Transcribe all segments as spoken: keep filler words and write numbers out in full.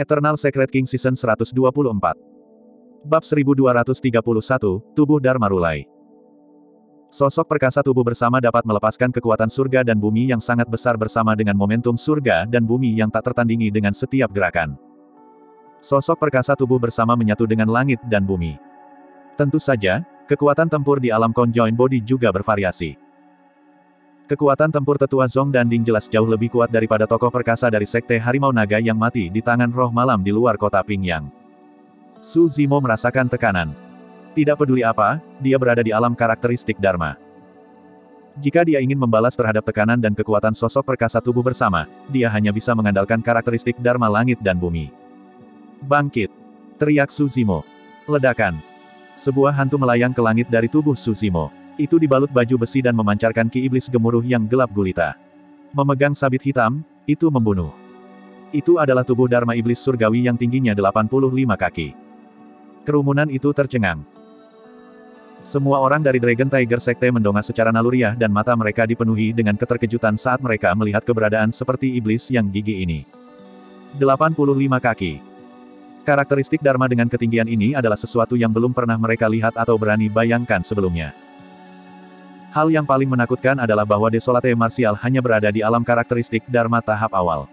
Eternal Secret King Season seratus dua puluh empat. Bab seribu dua ratus tiga puluh satu, Tubuh Dharma Rulai. Sosok perkasa tubuh bersama dapat melepaskan kekuatan surga dan bumi yang sangat besar bersama dengan momentum surga dan bumi yang tak tertandingi dengan setiap gerakan. Sosok perkasa tubuh bersama menyatu dengan langit dan bumi. Tentu saja, kekuatan tempur di alam conjoined body juga bervariasi. Kekuatan tempur tetua Zong Danding jelas jauh lebih kuat daripada tokoh perkasa dari Sekte Harimau Naga yang mati di tangan roh malam di luar kota Pingyang. Su Zimo merasakan tekanan. Tidak peduli apa, dia berada di alam karakteristik Dharma. Jika dia ingin membalas terhadap tekanan dan kekuatan sosok perkasa tubuh bersama, dia hanya bisa mengandalkan karakteristik Dharma langit dan bumi. Bangkit! Teriak Su Zimo. Ledakan. Sebuah hantu melayang ke langit dari tubuh Su Zimo. Itu dibalut baju besi dan memancarkan ki iblis gemuruh yang gelap gulita. Memegang sabit hitam, itu membunuh. Itu adalah tubuh Dharma Iblis Surgawi yang tingginya delapan puluh lima kaki. Kerumunan itu tercengang. Semua orang dari Dragon Tiger Sekte mendongak secara naluriah dan mata mereka dipenuhi dengan keterkejutan saat mereka melihat keberadaan seperti iblis yang gigih ini. delapan puluh lima kaki. Karakteristik Dharma dengan ketinggian ini adalah sesuatu yang belum pernah mereka lihat atau berani bayangkan sebelumnya. Hal yang paling menakutkan adalah bahwa Desolate Martial hanya berada di alam karakteristik Dharma tahap awal.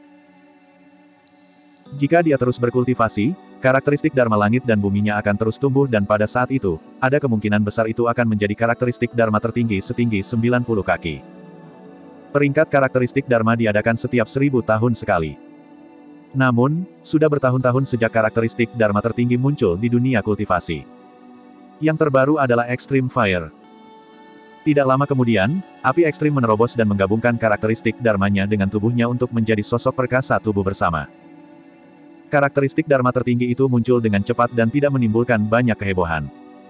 Jika dia terus berkultivasi, karakteristik Dharma langit dan buminya akan terus tumbuh dan pada saat itu, ada kemungkinan besar itu akan menjadi karakteristik Dharma tertinggi setinggi sembilan puluh kaki. Peringkat karakteristik Dharma diadakan setiap seribu tahun sekali. Namun, sudah bertahun-tahun sejak karakteristik Dharma tertinggi muncul di dunia kultivasi. Yang terbaru adalah Extreme Fire. Tidak lama kemudian, api ekstrim menerobos dan menggabungkan karakteristik Dharmanya dengan tubuhnya untuk menjadi sosok perkasa tubuh bersama. Karakteristik Dharma tertinggi itu muncul dengan cepat dan tidak menimbulkan banyak kehebohan.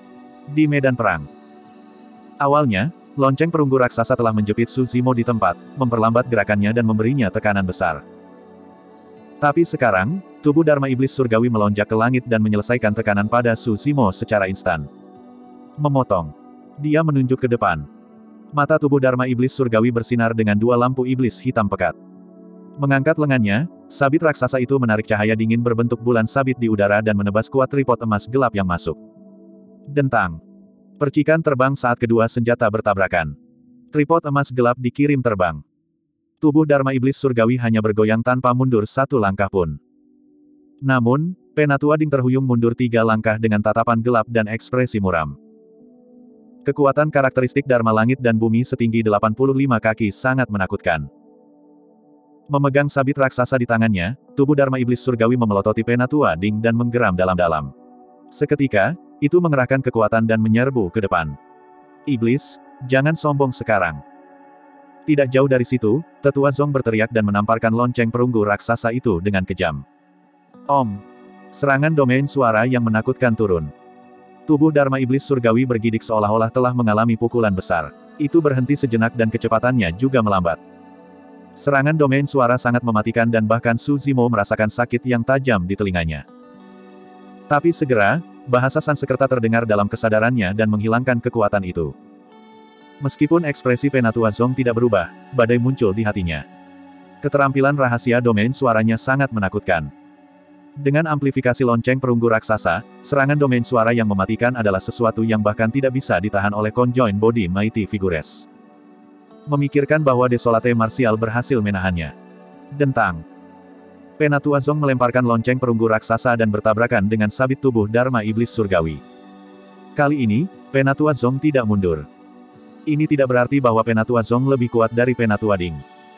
Di medan perang. Awalnya, lonceng perunggu raksasa telah menjepit Su Zimo di tempat, memperlambat gerakannya dan memberinya tekanan besar. Tapi sekarang, tubuh Dharma Iblis Surgawi melonjak ke langit dan menyelesaikan tekanan pada Su Zimo secara instan. Memotong. Dia menunjuk ke depan. Mata tubuh Dharma Iblis Surgawi bersinar dengan dua lampu iblis hitam pekat. Mengangkat lengannya, sabit raksasa itu menarik cahaya dingin berbentuk bulan sabit di udara dan menebas kuat tripod emas gelap yang masuk. Dentang. Percikan terbang saat kedua senjata bertabrakan. Tripod emas gelap dikirim terbang. Tubuh Dharma Iblis Surgawi hanya bergoyang tanpa mundur satu langkah pun. Namun, Penatua Ding terhuyung mundur tiga langkah dengan tatapan gelap dan ekspresi muram. Kekuatan karakteristik Dharma langit dan bumi setinggi delapan puluh lima kaki sangat menakutkan. Memegang sabit raksasa di tangannya, tubuh Dharma Iblis Surgawi memelototi Penatua Ding dan menggeram dalam-dalam. Seketika, itu mengerahkan kekuatan dan menyerbu ke depan. Iblis, jangan sombong sekarang. Tidak jauh dari situ, Tetua Zong berteriak dan menamparkan lonceng perunggu raksasa itu dengan kejam. Om! Serangan domain suara yang menakutkan turun. Tubuh Dharma Iblis Surgawi bergidik seolah-olah telah mengalami pukulan besar. Itu berhenti sejenak dan kecepatannya juga melambat. Serangan domain suara sangat mematikan dan bahkan Su Zimo merasakan sakit yang tajam di telinganya. Tapi segera, bahasa Sanskerta terdengar dalam kesadarannya dan menghilangkan kekuatan itu. Meskipun ekspresi Penatua Zong tidak berubah, badai muncul di hatinya. Keterampilan rahasia domain suaranya sangat menakutkan. Dengan amplifikasi lonceng perunggu raksasa, serangan domain suara yang mematikan adalah sesuatu yang bahkan tidak bisa ditahan oleh conjoined body Mighty Figures. Memikirkan bahwa Desolate Martial berhasil menahannya. Dentang. Penatua Zong melemparkan lonceng perunggu raksasa dan bertabrakan dengan sabit tubuh Dharma Iblis Surgawi. Kali ini, Penatua Zong tidak mundur. Ini tidak berarti bahwa Penatua Zong lebih kuat dari Penatua Ding.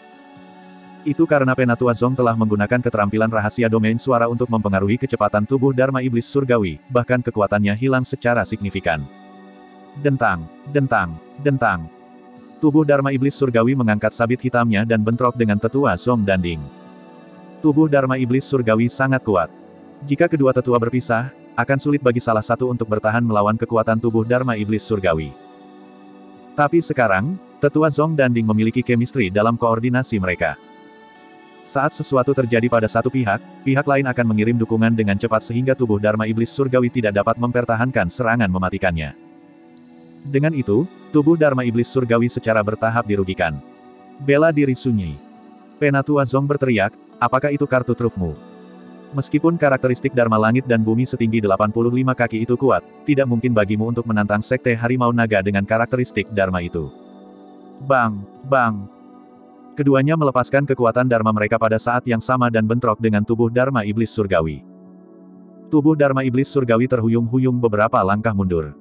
Itu karena Penatua Zong telah menggunakan keterampilan rahasia domain suara untuk mempengaruhi kecepatan tubuh Dharma Iblis Surgawi, bahkan kekuatannya hilang secara signifikan. Dentang, dentang, dentang. Tubuh Dharma Iblis Surgawi mengangkat sabit hitamnya dan bentrok dengan Tetua Zong Danding. Tubuh Dharma Iblis Surgawi sangat kuat. Jika kedua tetua berpisah, akan sulit bagi salah satu untuk bertahan melawan kekuatan tubuh Dharma Iblis Surgawi. Tapi sekarang, Tetua Zong Danding memiliki chemistry dalam koordinasi mereka. Saat sesuatu terjadi pada satu pihak, pihak lain akan mengirim dukungan dengan cepat sehingga tubuh Dharma Iblis Surgawi tidak dapat mempertahankan serangan mematikannya. Dengan itu, tubuh Dharma Iblis Surgawi secara bertahap dirugikan. Bela diri sunyi. Penatua Zong berteriak, apakah itu kartu trufmu? Meskipun karakteristik Dharma Langit dan Bumi setinggi delapan puluh lima kaki itu kuat, tidak mungkin bagimu untuk menantang Sekte Harimau Naga dengan karakteristik Dharma itu. Bang! Bang! Keduanya melepaskan kekuatan Dharma mereka pada saat yang sama dan bentrok dengan tubuh Dharma Iblis Surgawi. Tubuh Dharma Iblis Surgawi terhuyung-huyung beberapa langkah mundur.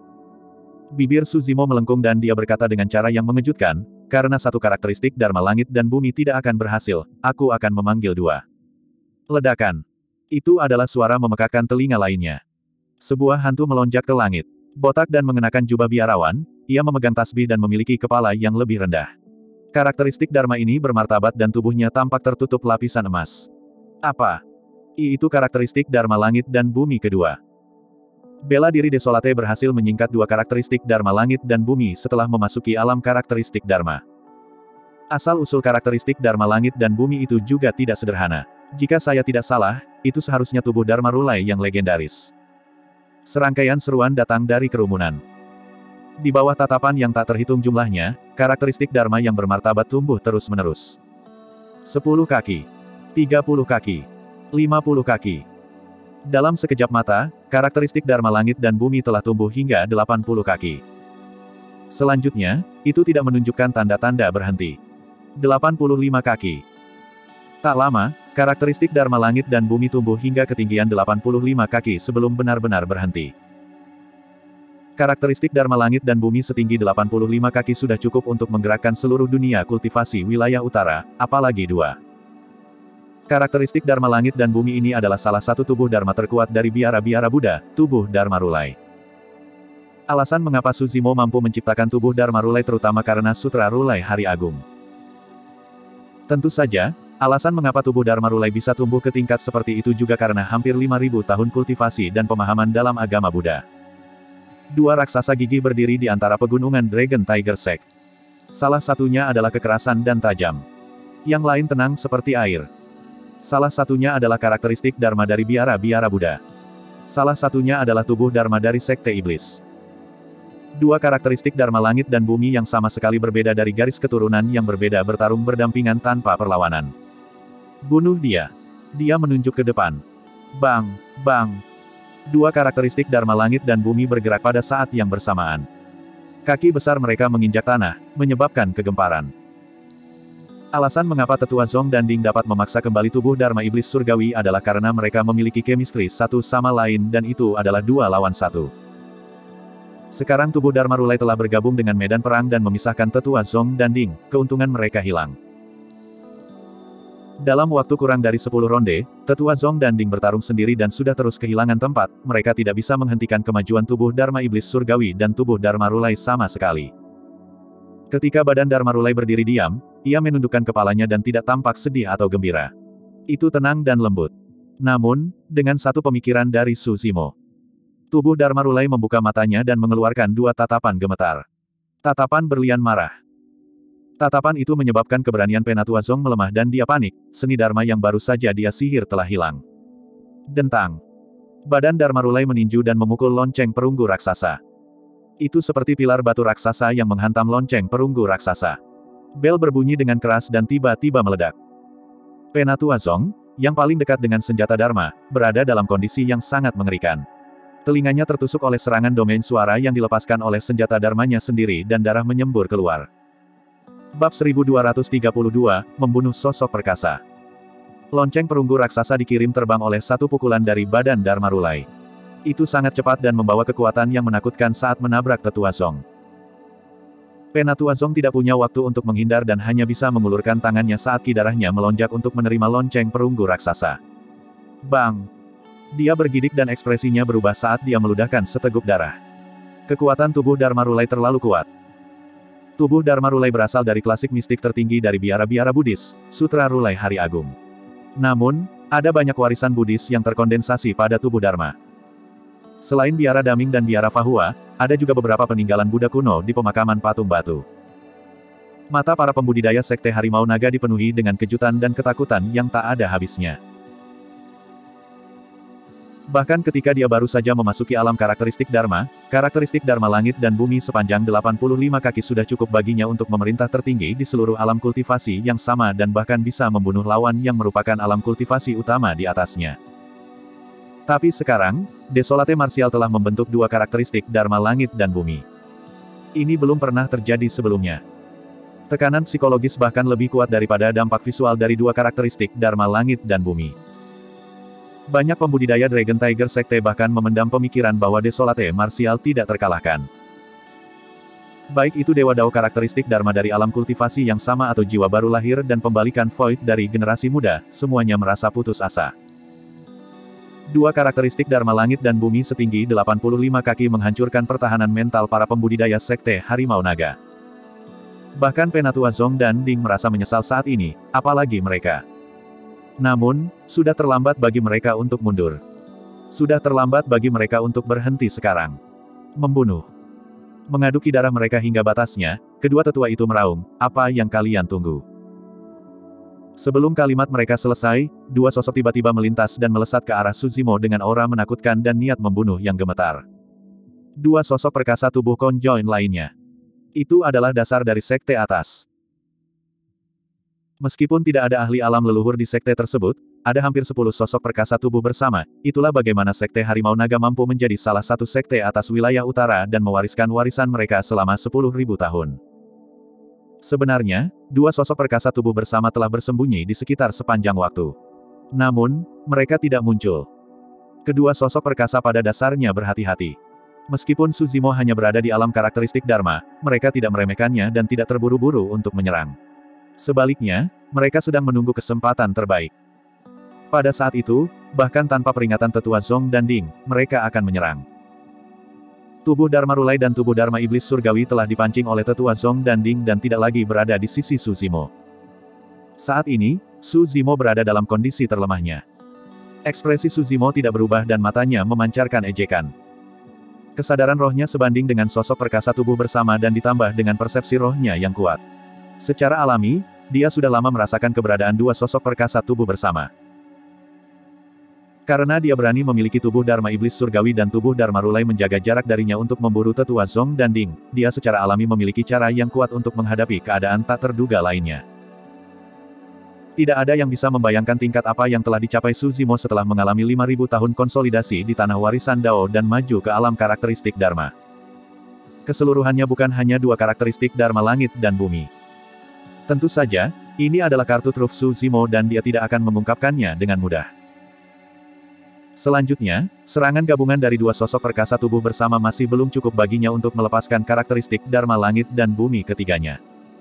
Bibir Suzimo melengkung dan dia berkata dengan cara yang mengejutkan, karena satu karakteristik Dharma Langit dan Bumi tidak akan berhasil, aku akan memanggil dua. Ledakan. Itu adalah suara memekakkan telinga lainnya. Sebuah hantu melonjak ke langit. Botak dan mengenakan jubah biarawan, ia memegang tasbih dan memiliki kepala yang lebih rendah. Karakteristik Dharma ini bermartabat dan tubuhnya tampak tertutup lapisan emas. Apa? I itu karakteristik Dharma Langit dan Bumi kedua. Bela diri Desolate berhasil menyingkat dua karakteristik Dharma Langit dan Bumi setelah memasuki alam karakteristik Dharma. Asal-usul karakteristik Dharma Langit dan Bumi itu juga tidak sederhana. Jika saya tidak salah, itu seharusnya tubuh Dharma Rulai yang legendaris. Serangkaian seruan datang dari kerumunan. Di bawah tatapan yang tak terhitung jumlahnya, karakteristik Dharma yang bermartabat tumbuh terus-menerus. Sepuluh kaki. Tiga puluh kaki. Lima puluh kaki. Dalam sekejap mata, karakteristik Dharma Langit dan Bumi telah tumbuh hingga delapan puluh kaki. Selanjutnya, itu tidak menunjukkan tanda-tanda berhenti. Delapan puluh lima kaki. Tak lama, karakteristik Dharma Langit dan Bumi tumbuh hingga ketinggian delapan puluh lima kaki sebelum benar-benar berhenti. Karakteristik Dharma Langit dan Bumi setinggi delapan puluh lima kaki sudah cukup untuk menggerakkan seluruh dunia kultivasi wilayah utara, apalagi dua. Karakteristik Dharma Langit dan Bumi ini adalah salah satu tubuh Dharma terkuat dari biara-biara Buddha, tubuh Dharma Rulai. Alasan mengapa Suzimo mampu menciptakan tubuh Dharma Rulai terutama karena Sutra Rulai Hari Agung. Tentu saja, alasan mengapa tubuh Dharma Rulai bisa tumbuh ke tingkat seperti itu juga karena hampir lima ribu tahun kultivasi dan pemahaman dalam agama Buddha. Dua raksasa gigih berdiri di antara pegunungan Dragon Tiger Sect. Salah satunya adalah kekerasan dan tajam. Yang lain tenang seperti air. Salah satunya adalah karakteristik Dharma dari biara-biara Buddha. Salah satunya adalah tubuh Dharma dari Sekte Iblis. Dua karakteristik Dharma Langit dan Bumi yang sama sekali berbeda dari garis keturunan yang berbeda bertarung berdampingan tanpa perlawanan. Bunuh dia. Dia menunjuk ke depan. Bang, bang. Dua karakteristik Dharma Langit dan Bumi bergerak pada saat yang bersamaan. Kaki besar mereka menginjak tanah, menyebabkan kegemparan. Alasan mengapa Tetua Zong dan Ding dapat memaksa kembali tubuh Dharma Iblis Surgawi adalah karena mereka memiliki chemistry satu sama lain dan itu adalah dua lawan satu. Sekarang tubuh Dharma Rulai telah bergabung dengan medan perang dan memisahkan Tetua Zong dan Ding, keuntungan mereka hilang. Dalam waktu kurang dari sepuluh ronde, Tetua Zong dan Ding bertarung sendiri dan sudah terus kehilangan tempat, mereka tidak bisa menghentikan kemajuan tubuh Dharma Iblis Surgawi dan tubuh Dharma Rulai sama sekali. Ketika badan Dharma Rulai berdiri diam, ia menundukkan kepalanya dan tidak tampak sedih atau gembira. Itu tenang dan lembut. Namun, dengan satu pemikiran dari Suzimo. Tubuh Dharma Rulai membuka matanya dan mengeluarkan dua tatapan gemetar. Tatapan berlian marah. Tatapan itu menyebabkan keberanian Penatua Zong melemah dan dia panik, seni Dharma yang baru saja dia sihir telah hilang. Dentang. Badan Dharma Rulai meninju dan memukul lonceng perunggu raksasa. Itu seperti pilar batu raksasa yang menghantam lonceng perunggu raksasa. Bel berbunyi dengan keras dan tiba-tiba meledak. Penatua Zong, yang paling dekat dengan senjata Dharma, berada dalam kondisi yang sangat mengerikan. Telinganya tertusuk oleh serangan domain suara yang dilepaskan oleh senjata Dharmanya sendiri dan darah menyembur keluar. Bab seribu dua ratus tiga puluh dua, Membunuh Sosok Perkasa. Lonceng perunggu raksasa dikirim terbang oleh satu pukulan dari badan Dharma Rulai. Itu sangat cepat dan membawa kekuatan yang menakutkan saat menabrak Tetua Zong. Penatua Zong tidak punya waktu untuk menghindar dan hanya bisa mengulurkan tangannya saat ki darahnya melonjak untuk menerima lonceng perunggu raksasa. Bang! Dia bergidik dan ekspresinya berubah saat dia meludahkan seteguk darah. Kekuatan tubuh Dharma Rulai terlalu kuat. Tubuh Dharma Rulai berasal dari klasik mistik tertinggi dari biara-biara Buddhis, Sutra Rulai Hari Agung. Namun, ada banyak warisan Buddhis yang terkondensasi pada tubuh Dharma. Selain biara Daming dan biara Fahua, ada juga beberapa peninggalan Buddha kuno di pemakaman patung batu. Mata para pembudidaya Sekte Harimau Naga dipenuhi dengan kejutan dan ketakutan yang tak ada habisnya. Bahkan ketika dia baru saja memasuki alam karakteristik Dharma, karakteristik Dharma langit dan bumi sepanjang delapan puluh lima kaki sudah cukup baginya untuk memerintah tertinggi di seluruh alam kultivasi yang sama dan bahkan bisa membunuh lawan yang merupakan alam kultivasi utama di atasnya. Tapi sekarang, Desolate Martial telah membentuk dua karakteristik Dharma langit dan bumi. Ini belum pernah terjadi sebelumnya. Tekanan psikologis bahkan lebih kuat daripada dampak visual dari dua karakteristik Dharma langit dan bumi. Banyak pembudidaya Dragon Tiger Sekte bahkan memendam pemikiran bahwa Desolate Martial tidak terkalahkan. Baik itu Dewa Dao karakteristik Dharma dari alam kultivasi yang sama atau jiwa baru lahir dan pembalikan Void dari generasi muda, semuanya merasa putus asa. Dua karakteristik Dharma langit dan bumi setinggi delapan puluh lima kaki menghancurkan pertahanan mental para pembudidaya Sekte Harimau Naga. Bahkan Penatua Zong dan Ding merasa menyesal saat ini, apalagi mereka. Namun, sudah terlambat bagi mereka untuk mundur. Sudah terlambat bagi mereka untuk berhenti sekarang. Membunuh. Mengaduki darah mereka hingga batasnya, kedua tetua itu meraung, apa yang kalian tunggu? Sebelum kalimat mereka selesai, dua sosok tiba-tiba melintas dan melesat ke arah Suzimo dengan aura menakutkan dan niat membunuh yang gemetar. Dua sosok perkasa tubuh konjoin lainnya. Itu adalah dasar dari sekte atas. Meskipun tidak ada ahli alam leluhur di sekte tersebut, ada hampir sepuluh sosok perkasa tubuh bersama, itulah bagaimana sekte Harimau Naga mampu menjadi salah satu sekte atas wilayah utara dan mewariskan warisan mereka selama sepuluh ribu tahun. Sebenarnya, dua sosok perkasa tubuh bersama telah bersembunyi di sekitar sepanjang waktu. Namun, mereka tidak muncul. Kedua sosok perkasa pada dasarnya berhati-hati. Meskipun Suzimo hanya berada di alam karakteristik Dharma, mereka tidak meremehkannya dan tidak terburu-buru untuk menyerang. Sebaliknya, mereka sedang menunggu kesempatan terbaik. Pada saat itu, bahkan tanpa peringatan tetua Zong dan Ding, mereka akan menyerang. Tubuh Dharma Rulai dan tubuh Dharma Iblis Surgawi telah dipancing oleh tetua Zong dan Ding dan tidak lagi berada di sisi Suzimo. Saat ini, Suzimo berada dalam kondisi terlemahnya. Ekspresi Suzimo tidak berubah dan matanya memancarkan ejekan. Kesadaran rohnya sebanding dengan sosok perkasa tubuh bersama dan ditambah dengan persepsi rohnya yang kuat. Secara alami, dia sudah lama merasakan keberadaan dua sosok perkasa tubuh bersama. Karena dia berani memiliki tubuh Dharma Iblis Surgawi dan tubuh Dharma Rulai menjaga jarak darinya untuk memburu tetua Zong dan Ding, dia secara alami memiliki cara yang kuat untuk menghadapi keadaan tak terduga lainnya. Tidak ada yang bisa membayangkan tingkat apa yang telah dicapai Suzimo setelah mengalami lima ribu tahun konsolidasi di tanah warisan Dao dan maju ke alam karakteristik Dharma. Keseluruhannya bukan hanya dua karakteristik Dharma langit dan bumi. Tentu saja, ini adalah kartu truf Suzimo dan dia tidak akan mengungkapkannya dengan mudah. Selanjutnya, serangan gabungan dari dua sosok perkasa tubuh bersama masih belum cukup baginya untuk melepaskan karakteristik Dharma langit dan bumi ketiganya.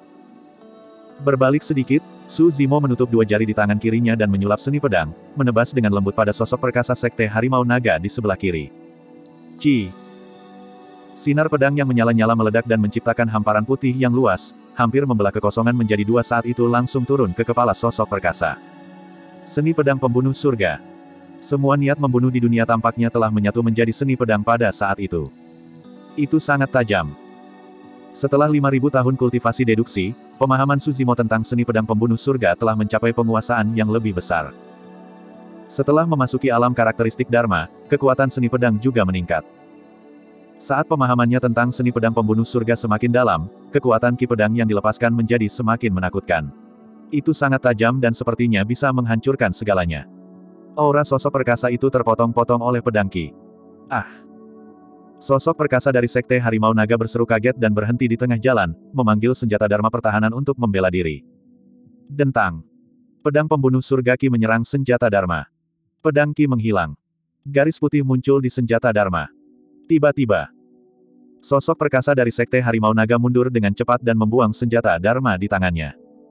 Berbalik sedikit, Suzimo menutup dua jari di tangan kirinya dan menyulap seni pedang, menebas dengan lembut pada sosok perkasa sekte Harimau Naga di sebelah kiri. Ci. Sinar pedang yang menyala-nyala meledak dan menciptakan hamparan putih yang luas, hampir membelah kekosongan menjadi dua saat itu langsung turun ke kepala sosok perkasa. Seni pedang pembunuh surga. Semua niat membunuh di dunia tampaknya telah menyatu menjadi seni pedang pada saat itu. Itu sangat tajam. Setelah lima ribu tahun kultivasi deduksi, pemahaman Suzimo tentang seni pedang pembunuh surga telah mencapai penguasaan yang lebih besar. Setelah memasuki alam karakteristik Dharma, kekuatan seni pedang juga meningkat. Saat pemahamannya tentang seni pedang pembunuh surga semakin dalam, kekuatan ki pedang yang dilepaskan menjadi semakin menakutkan. Itu sangat tajam dan sepertinya bisa menghancurkan segalanya. Aura sosok perkasa itu terpotong-potong oleh pedang ki. Ah! Sosok perkasa dari sekte Harimau Naga berseru kaget dan berhenti di tengah jalan, memanggil senjata Dharma pertahanan untuk membela diri. Dentang! Pedang pembunuh surga ki menyerang senjata Dharma. Pedang ki menghilang. Garis putih muncul di senjata Dharma. Tiba-tiba, sosok perkasa dari sekte Harimau Naga mundur dengan cepat dan membuang senjata Dharma di tangannya.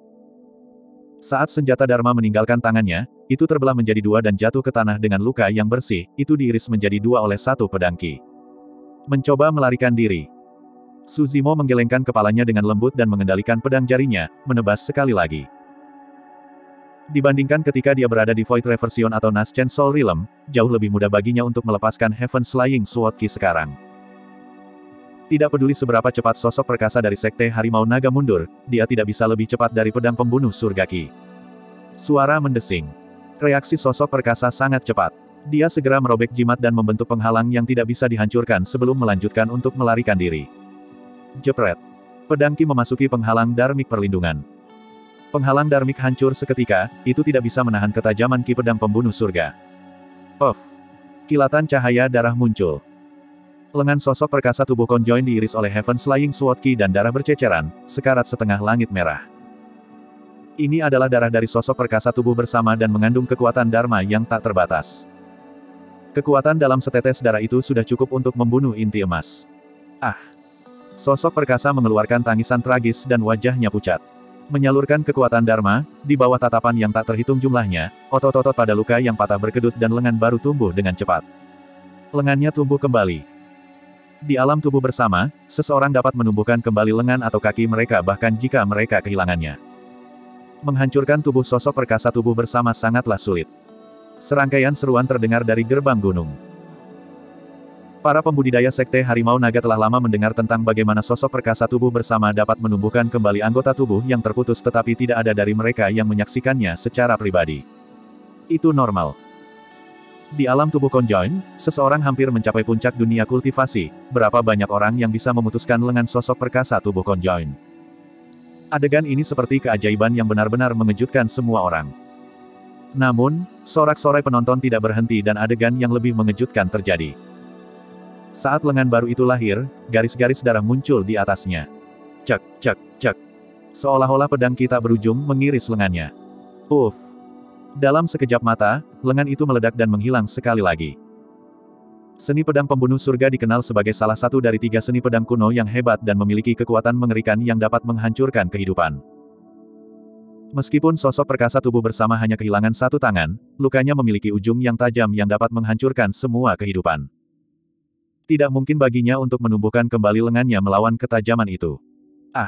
Saat senjata Dharma meninggalkan tangannya, itu terbelah menjadi dua dan jatuh ke tanah dengan luka yang bersih, itu diiris menjadi dua oleh satu pedang ki. Mencoba melarikan diri. Suzimo menggelengkan kepalanya dengan lembut dan mengendalikan pedang jarinya, menebas sekali lagi. Dibandingkan ketika dia berada di Void Reversion atau Naschen Soul Realm, jauh lebih mudah baginya untuk melepaskan Heaven's Flying Sword Ki sekarang. Tidak peduli seberapa cepat sosok perkasa dari sekte Harimau Naga mundur, dia tidak bisa lebih cepat dari pedang pembunuh surga Ki. Suara mendesing. Reaksi sosok perkasa sangat cepat. Dia segera merobek jimat dan membentuk penghalang yang tidak bisa dihancurkan sebelum melanjutkan untuk melarikan diri. Jepret. Pedang Ki memasuki penghalang darmik perlindungan. Penghalang darmik hancur seketika, itu tidak bisa menahan ketajaman Ki pedang pembunuh surga. Puff. Kilatan cahaya darah muncul. Lengan sosok perkasa tubuh Conjoin diiris oleh Heaven's Flying Sword Ki dan darah berceceran, sekarat setengah langit merah. Ini adalah darah dari sosok perkasa tubuh bersama dan mengandung kekuatan Dharma yang tak terbatas. Kekuatan dalam setetes darah itu sudah cukup untuk membunuh inti emas. Ah! Sosok perkasa mengeluarkan tangisan tragis dan wajahnya pucat. Menyalurkan kekuatan Dharma, di bawah tatapan yang tak terhitung jumlahnya, otot-otot pada luka yang patah berkedut dan lengan baru tumbuh dengan cepat. Lengannya tumbuh kembali. Di alam tubuh bersama, seseorang dapat menumbuhkan kembali lengan atau kaki mereka bahkan jika mereka kehilangannya. Menghancurkan tubuh sosok perkasa tubuh bersama sangatlah sulit. Serangkaian seruan terdengar dari gerbang gunung. Para pembudidaya Sekte Harimau Naga telah lama mendengar tentang bagaimana sosok perkasa tubuh bersama dapat menumbuhkan kembali anggota tubuh yang terputus tetapi tidak ada dari mereka yang menyaksikannya secara pribadi. Itu normal. Di alam tubuh Conjoin, seseorang hampir mencapai puncak dunia kultivasi, berapa banyak orang yang bisa memutuskan lengan sosok perkasa tubuh Conjoin. Adegan ini seperti keajaiban yang benar-benar mengejutkan semua orang. Namun, sorak-sorai penonton tidak berhenti dan adegan yang lebih mengejutkan terjadi. Saat lengan baru itu lahir, garis-garis darah muncul di atasnya. Cek, cek, cek. Seolah-olah pedang kita berujung mengiris lengannya. Uff. Dalam sekejap mata, lengan itu meledak dan menghilang sekali lagi. Seni pedang pembunuh surga dikenal sebagai salah satu dari tiga seni pedang kuno yang hebat dan memiliki kekuatan mengerikan yang dapat menghancurkan kehidupan. Meskipun sosok perkasa tubuh bersama hanya kehilangan satu tangan, lukanya memiliki ujung yang tajam yang dapat menghancurkan semua kehidupan. Tidak mungkin baginya untuk menumbuhkan kembali lengannya melawan ketajaman itu. Ah!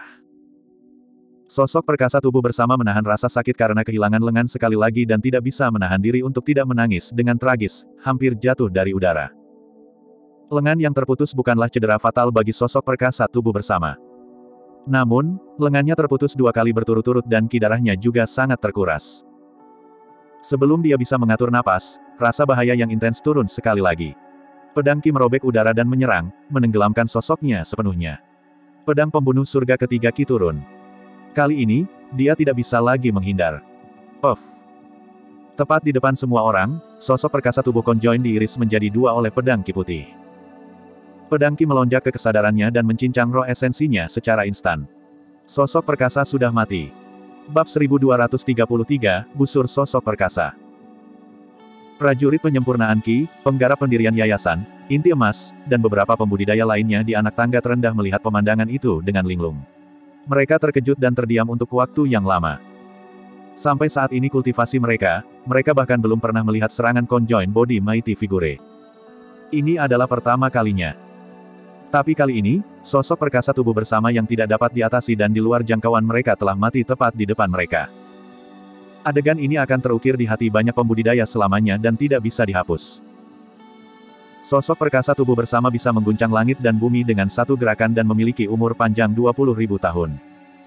Sosok perkasa tubuh bersama menahan rasa sakit karena kehilangan lengan sekali lagi dan tidak bisa menahan diri untuk tidak menangis dengan tragis, hampir jatuh dari udara. Lengan yang terputus bukanlah cedera fatal bagi sosok perkasa tubuh bersama. Namun, lengannya terputus dua kali berturut-turut dan ki darahnya juga sangat terkuras. Sebelum dia bisa mengatur napas, rasa bahaya yang intens turun sekali lagi. Pedang Ki merobek udara dan menyerang, menenggelamkan sosoknya sepenuhnya. Pedang pembunuh surga ketiga Ki turun. Kali ini, dia tidak bisa lagi menghindar. Puff. Tepat di depan semua orang, sosok perkasa tubuh Conjoin diiris menjadi dua oleh pedang Ki putih. Pedang Ki melonjak ke kesadarannya dan mencincang roh esensinya secara instan. Sosok perkasa sudah mati. Bab seribu dua ratus tiga puluh tiga, Busur Sosok Perkasa. Prajurit penyempurnaan Ki, penggarap pendirian yayasan, inti emas, dan beberapa pembudidaya lainnya di anak tangga terendah melihat pemandangan itu dengan linglung. Mereka terkejut dan terdiam untuk waktu yang lama. Sampai saat ini kultivasi mereka, mereka bahkan belum pernah melihat serangan Conjoin Body Mighty Figure. Ini adalah pertama kalinya. Tapi kali ini, sosok perkasa tubuh bersama yang tidak dapat diatasi dan di luar jangkauan mereka telah mati tepat di depan mereka. Adegan ini akan terukir di hati banyak pembudidaya selamanya dan tidak bisa dihapus. Sosok perkasa tubuh bersama bisa mengguncang langit dan bumi dengan satu gerakan dan memiliki umur panjang dua puluh ribu tahun.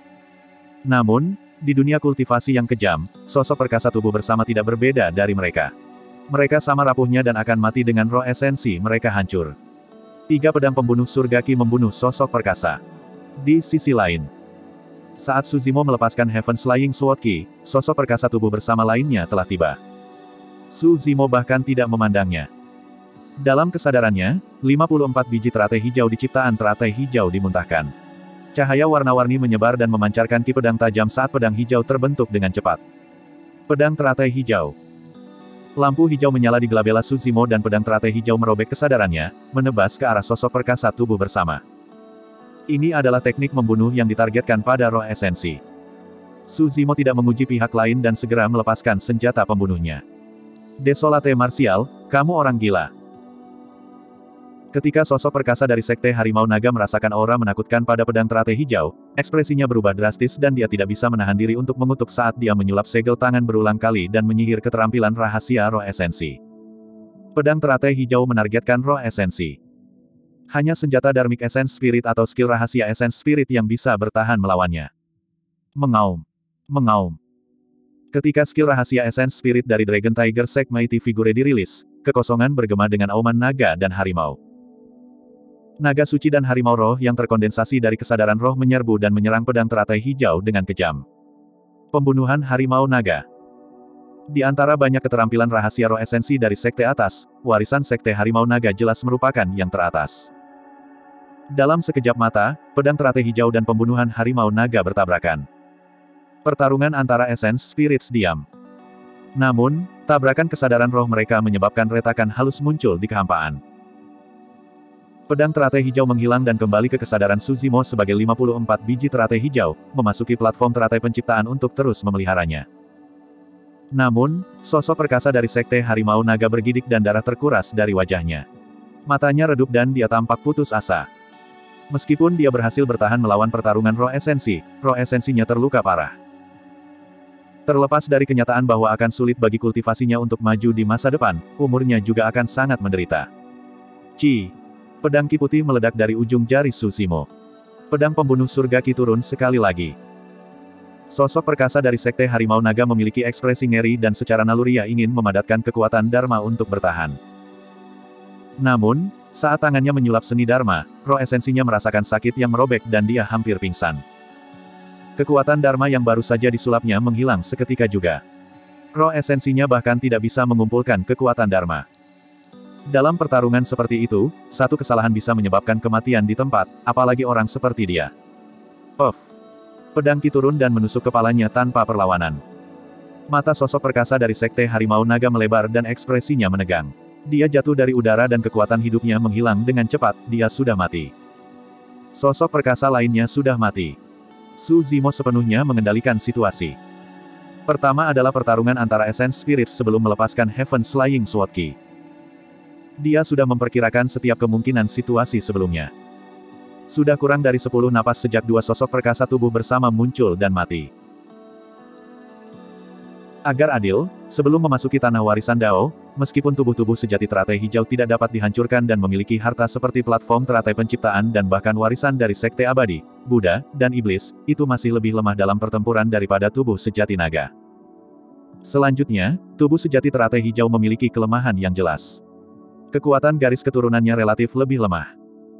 Namun, di dunia kultivasi yang kejam, sosok perkasa tubuh bersama tidak berbeda dari mereka. Mereka sama rapuhnya dan akan mati dengan roh esensi mereka hancur. Tiga pedang pembunuh surga Ki membunuh sosok perkasa. Di sisi lain, saat Suzimo melepaskan Heaven's Flying Sword Ki, sosok perkasa tubuh bersama lainnya telah tiba. Suzimo bahkan tidak memandangnya. Dalam kesadarannya, lima puluh empat biji teratai hijau di ciptaan teratai hijau dimuntahkan. Cahaya warna-warni menyebar dan memancarkan ki pedang tajam saat pedang hijau terbentuk dengan cepat. Pedang teratai hijau. Lampu hijau menyala di glabella Suzimo dan pedang teratai hijau merobek kesadarannya, menebas ke arah sosok perkasa tubuh bersama. Ini adalah teknik membunuh yang ditargetkan pada roh esensi. Suzimo tidak menguji pihak lain dan segera melepaskan senjata pembunuhnya. Desolate Martial, kamu orang gila. Ketika sosok perkasa dari Sekte Harimau Naga merasakan aura menakutkan pada pedang teratai hijau, ekspresinya berubah drastis dan dia tidak bisa menahan diri untuk mengutuk saat dia menyulap segel tangan berulang kali dan menyihir keterampilan rahasia roh esensi. Pedang teratai hijau menargetkan roh esensi. Hanya senjata Dharmic Essence Spirit atau skill rahasia Essence Spirit yang bisa bertahan melawannya. Mengaum. Mengaum. Ketika skill rahasia Essence Spirit dari Dragon Tiger Sect Mighty Figure dirilis, kekosongan bergema dengan auman naga dan harimau. Naga suci dan harimau roh yang terkondensasi dari kesadaran roh menyerbu dan menyerang pedang teratai hijau dengan kejam. Pembunuhan harimau naga. Di antara banyak keterampilan rahasia roh esensi dari sekte atas, warisan sekte harimau naga jelas merupakan yang teratas. Dalam sekejap mata, pedang teratai hijau dan pembunuhan harimau naga bertabrakan. Pertarungan antara Essence Spirits diam. Namun, tabrakan kesadaran roh mereka menyebabkan retakan halus muncul di kehampaan. Pedang teratai hijau menghilang dan kembali ke kesadaran Suzimo sebagai lima puluh empat biji teratai hijau, memasuki platform teratai penciptaan untuk terus memeliharanya. Namun, sosok perkasa dari sekte harimau naga bergidik dan darah terkuras dari wajahnya. Matanya redup dan dia tampak putus asa. Meskipun dia berhasil bertahan melawan pertarungan roh esensi, roh esensinya terluka parah. Terlepas dari kenyataan bahwa akan sulit bagi kultivasinya untuk maju di masa depan, umurnya juga akan sangat menderita. Ci. Pedang Ki putih meledak dari ujung jari Suzimo. Pedang pembunuh surga Ki turun sekali lagi. Sosok perkasa dari sekte harimau naga memiliki ekspresi ngeri dan secara naluriah ingin memadatkan kekuatan Dharma untuk bertahan. Namun, saat tangannya menyulap seni Dharma, roh esensinya merasakan sakit yang merobek dan dia hampir pingsan. Kekuatan Dharma yang baru saja disulapnya menghilang seketika juga. Roh esensinya bahkan tidak bisa mengumpulkan kekuatan Dharma. Dalam pertarungan seperti itu, satu kesalahan bisa menyebabkan kematian di tempat, apalagi orang seperti dia. Puff. Pedang Ki turun dan menusuk kepalanya tanpa perlawanan. Mata sosok perkasa dari sekte harimau naga melebar dan ekspresinya menegang. Dia jatuh dari udara dan kekuatan hidupnya menghilang dengan cepat, dia sudah mati. Sosok perkasa lainnya sudah mati. Suzimo sepenuhnya mengendalikan situasi. Pertama adalah pertarungan antara Essence Spirit sebelum melepaskan Heaven Slaying Sword Ki. Dia sudah memperkirakan setiap kemungkinan situasi sebelumnya. Sudah kurang dari sepuluh napas sejak dua sosok perkasa tubuh bersama muncul dan mati. Agar adil, sebelum memasuki tanah warisan Dao, meskipun tubuh-tubuh sejati teratai hijau tidak dapat dihancurkan dan memiliki harta seperti platform teratai penciptaan dan bahkan warisan dari sekte abadi, Buddha, dan iblis, itu masih lebih lemah dalam pertempuran daripada tubuh sejati naga. Selanjutnya, tubuh sejati teratai hijau memiliki kelemahan yang jelas. Kekuatan garis keturunannya relatif lebih lemah.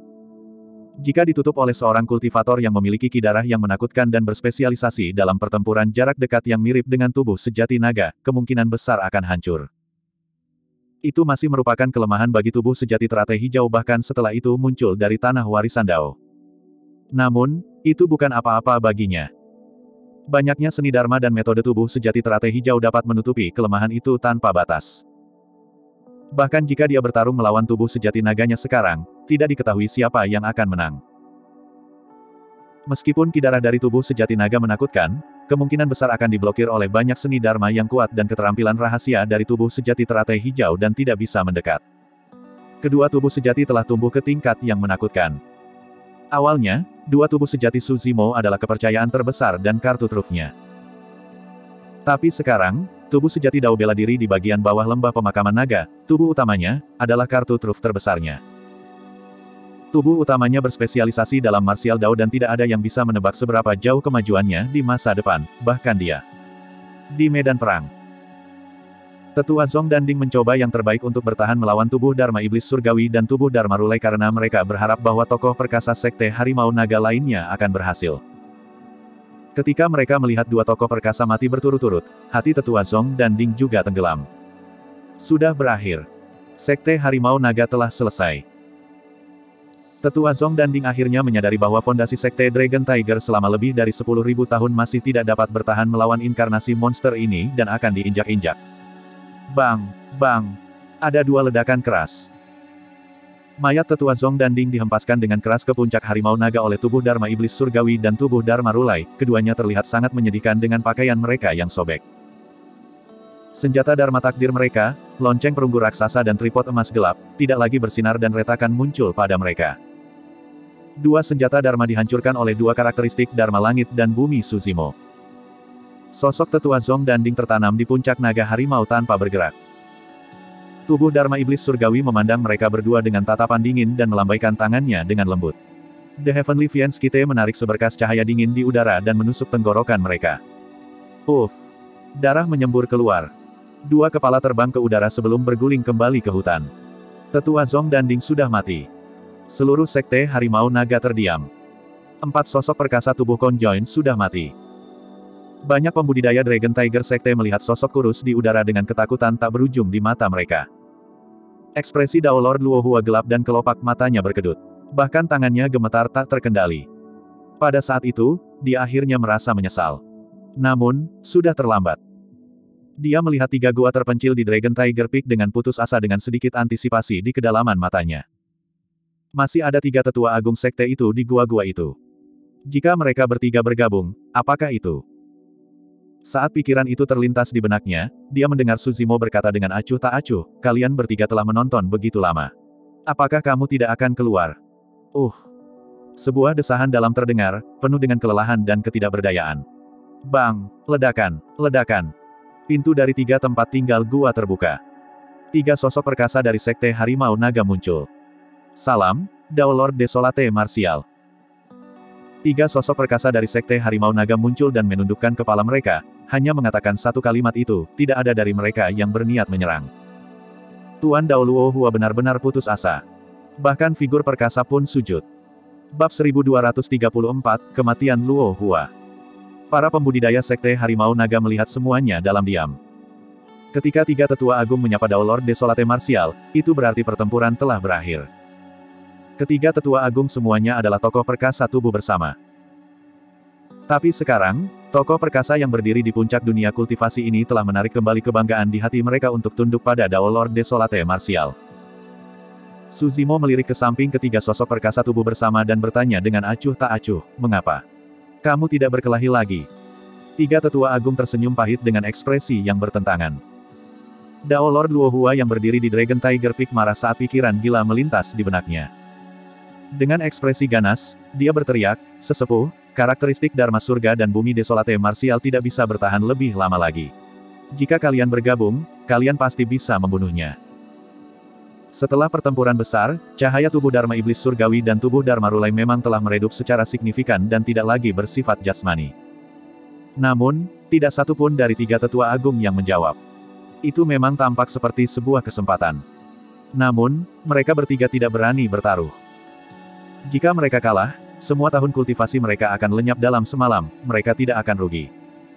Jika ditutup oleh seorang kultivator yang memiliki ki darah yang menakutkan dan berspesialisasi dalam pertempuran jarak dekat yang mirip dengan tubuh sejati naga, kemungkinan besar akan hancur. Itu masih merupakan kelemahan bagi tubuh sejati teratai hijau bahkan setelah itu muncul dari tanah warisan Dao. Namun, itu bukan apa-apa baginya. Banyaknya seni Dharma dan metode tubuh sejati teratai hijau dapat menutupi kelemahan itu tanpa batas. Bahkan jika dia bertarung melawan tubuh sejati naganya sekarang, tidak diketahui siapa yang akan menang. Meskipun ki darah dari tubuh sejati naga menakutkan, kemungkinan besar akan diblokir oleh banyak seni Dharma yang kuat dan keterampilan rahasia dari tubuh sejati teratai hijau dan tidak bisa mendekat. Kedua tubuh sejati telah tumbuh ke tingkat yang menakutkan. Awalnya, dua tubuh sejati Suzimo adalah kepercayaan terbesar dan kartu trufnya. Tapi sekarang, tubuh sejati Dao bela diri di bagian bawah lembah pemakaman naga, tubuh utamanya, adalah kartu truf terbesarnya. Tubuh utamanya berspesialisasi dalam martial Dao dan tidak ada yang bisa menebak seberapa jauh kemajuannya di masa depan, bahkan dia. Di medan perang, Tetua Zong dan Ding mencoba yang terbaik untuk bertahan melawan tubuh Dharma Iblis Surgawi dan tubuh Dharma Rulai karena mereka berharap bahwa tokoh perkasa sekte harimau naga lainnya akan berhasil. Ketika mereka melihat dua tokoh perkasa mati berturut-turut, hati Tetua Zong dan Ding juga tenggelam. Sudah berakhir. Sekte harimau naga telah selesai. Tetua Zong dan Ding akhirnya menyadari bahwa fondasi sekte Dragon Tiger selama lebih dari sepuluh ribu tahun masih tidak dapat bertahan melawan inkarnasi monster ini dan akan diinjak-injak. Bang! Bang! Ada dua ledakan keras. Mayat Tetua Zong dan Ding dihempaskan dengan keras ke puncak harimau naga oleh tubuh Dharma Iblis Surgawi dan tubuh Dharma Rulai, keduanya terlihat sangat menyedihkan dengan pakaian mereka yang sobek. Senjata Dharma takdir mereka, lonceng perunggu raksasa dan tripod emas gelap, tidak lagi bersinar dan retakan muncul pada mereka. Dua senjata Dharma dihancurkan oleh dua karakteristik Dharma Langit dan Bumi Suzimo. Sosok Tetua Zong dan Ding tertanam di puncak naga harimau tanpa bergerak. Tubuh Dharma Iblis Surgawi memandang mereka berdua dengan tatapan dingin dan melambaikan tangannya dengan lembut. The Heavenly Fiends Kite menarik seberkas cahaya dingin di udara dan menusuk tenggorokan mereka. Uff! Darah menyembur keluar. Dua kepala terbang ke udara sebelum berguling kembali ke hutan. Tetua Zong dan Ding sudah mati. Seluruh sekte harimau naga terdiam. Empat sosok perkasa tubuh konjoin sudah mati. Banyak pembudidaya Dragon Tiger Sekte melihat sosok kurus di udara dengan ketakutan tak berujung di mata mereka. Ekspresi Dao Lord Luohua gelap dan kelopak matanya berkedut. Bahkan tangannya gemetar tak terkendali. Pada saat itu, dia akhirnya merasa menyesal. Namun, sudah terlambat. Dia melihat tiga gua terpencil di Dragon Tiger Peak dengan putus asa dengan sedikit antisipasi di kedalaman matanya. Masih ada tiga tetua agung sekte itu di gua-gua itu. Jika mereka bertiga bergabung, apakah itu? Saat pikiran itu terlintas di benaknya, dia mendengar Suzimo berkata dengan acuh tak acuh, kalian bertiga telah menonton begitu lama. Apakah kamu tidak akan keluar? Uh. Sebuah desahan dalam terdengar, penuh dengan kelelahan dan ketidakberdayaan. Bang! Ledakan! Ledakan! Pintu dari tiga tempat tinggal gua terbuka. Tiga sosok perkasa dari Sekte Harimau Naga muncul. Salam, Dao Lord Desolate Martial. Tiga sosok perkasa dari Sekte Harimau Naga muncul dan menundukkan kepala mereka, hanya mengatakan satu kalimat itu, tidak ada dari mereka yang berniat menyerang. Tuan Dao Luohua benar-benar putus asa. Bahkan figur perkasa pun sujud. Bab seribu dua ratus tiga puluh empat, Kematian Luohua. Para pembudidaya Sekte Harimau Naga melihat semuanya dalam diam. Ketika tiga tetua agung menyapa Dao Lord Desolate Martial, itu berarti pertempuran telah berakhir. Ketiga tetua agung semuanya adalah tokoh perkasa tubuh bersama. Tapi sekarang, tokoh perkasa yang berdiri di puncak dunia kultivasi ini telah menarik kembali kebanggaan di hati mereka untuk tunduk pada Dao Lord Desolate Martial. Suzimo melirik ke samping ketiga sosok perkasa tubuh bersama dan bertanya dengan acuh tak acuh, mengapa? Kamu tidak berkelahi lagi. Tiga tetua agung tersenyum pahit dengan ekspresi yang bertentangan. Dao Lord Luohua yang berdiri di Dragon Tiger Peak marah saat pikiran gila melintas di benaknya. Dengan ekspresi ganas, dia berteriak, sesepuh, karakteristik Dharma Surga dan Bumi Desolate Martial tidak bisa bertahan lebih lama lagi. Jika kalian bergabung, kalian pasti bisa membunuhnya. Setelah pertempuran besar, cahaya tubuh Dharma Iblis Surgawi dan tubuh Dharma Rulai memang telah meredup secara signifikan dan tidak lagi bersifat jasmani. Namun, tidak satu pun dari tiga tetua agung yang menjawab. Itu memang tampak seperti sebuah kesempatan. Namun, mereka bertiga tidak berani bertaruh. Jika mereka kalah, semua tahun kultivasi mereka akan lenyap dalam semalam, mereka tidak akan rugi.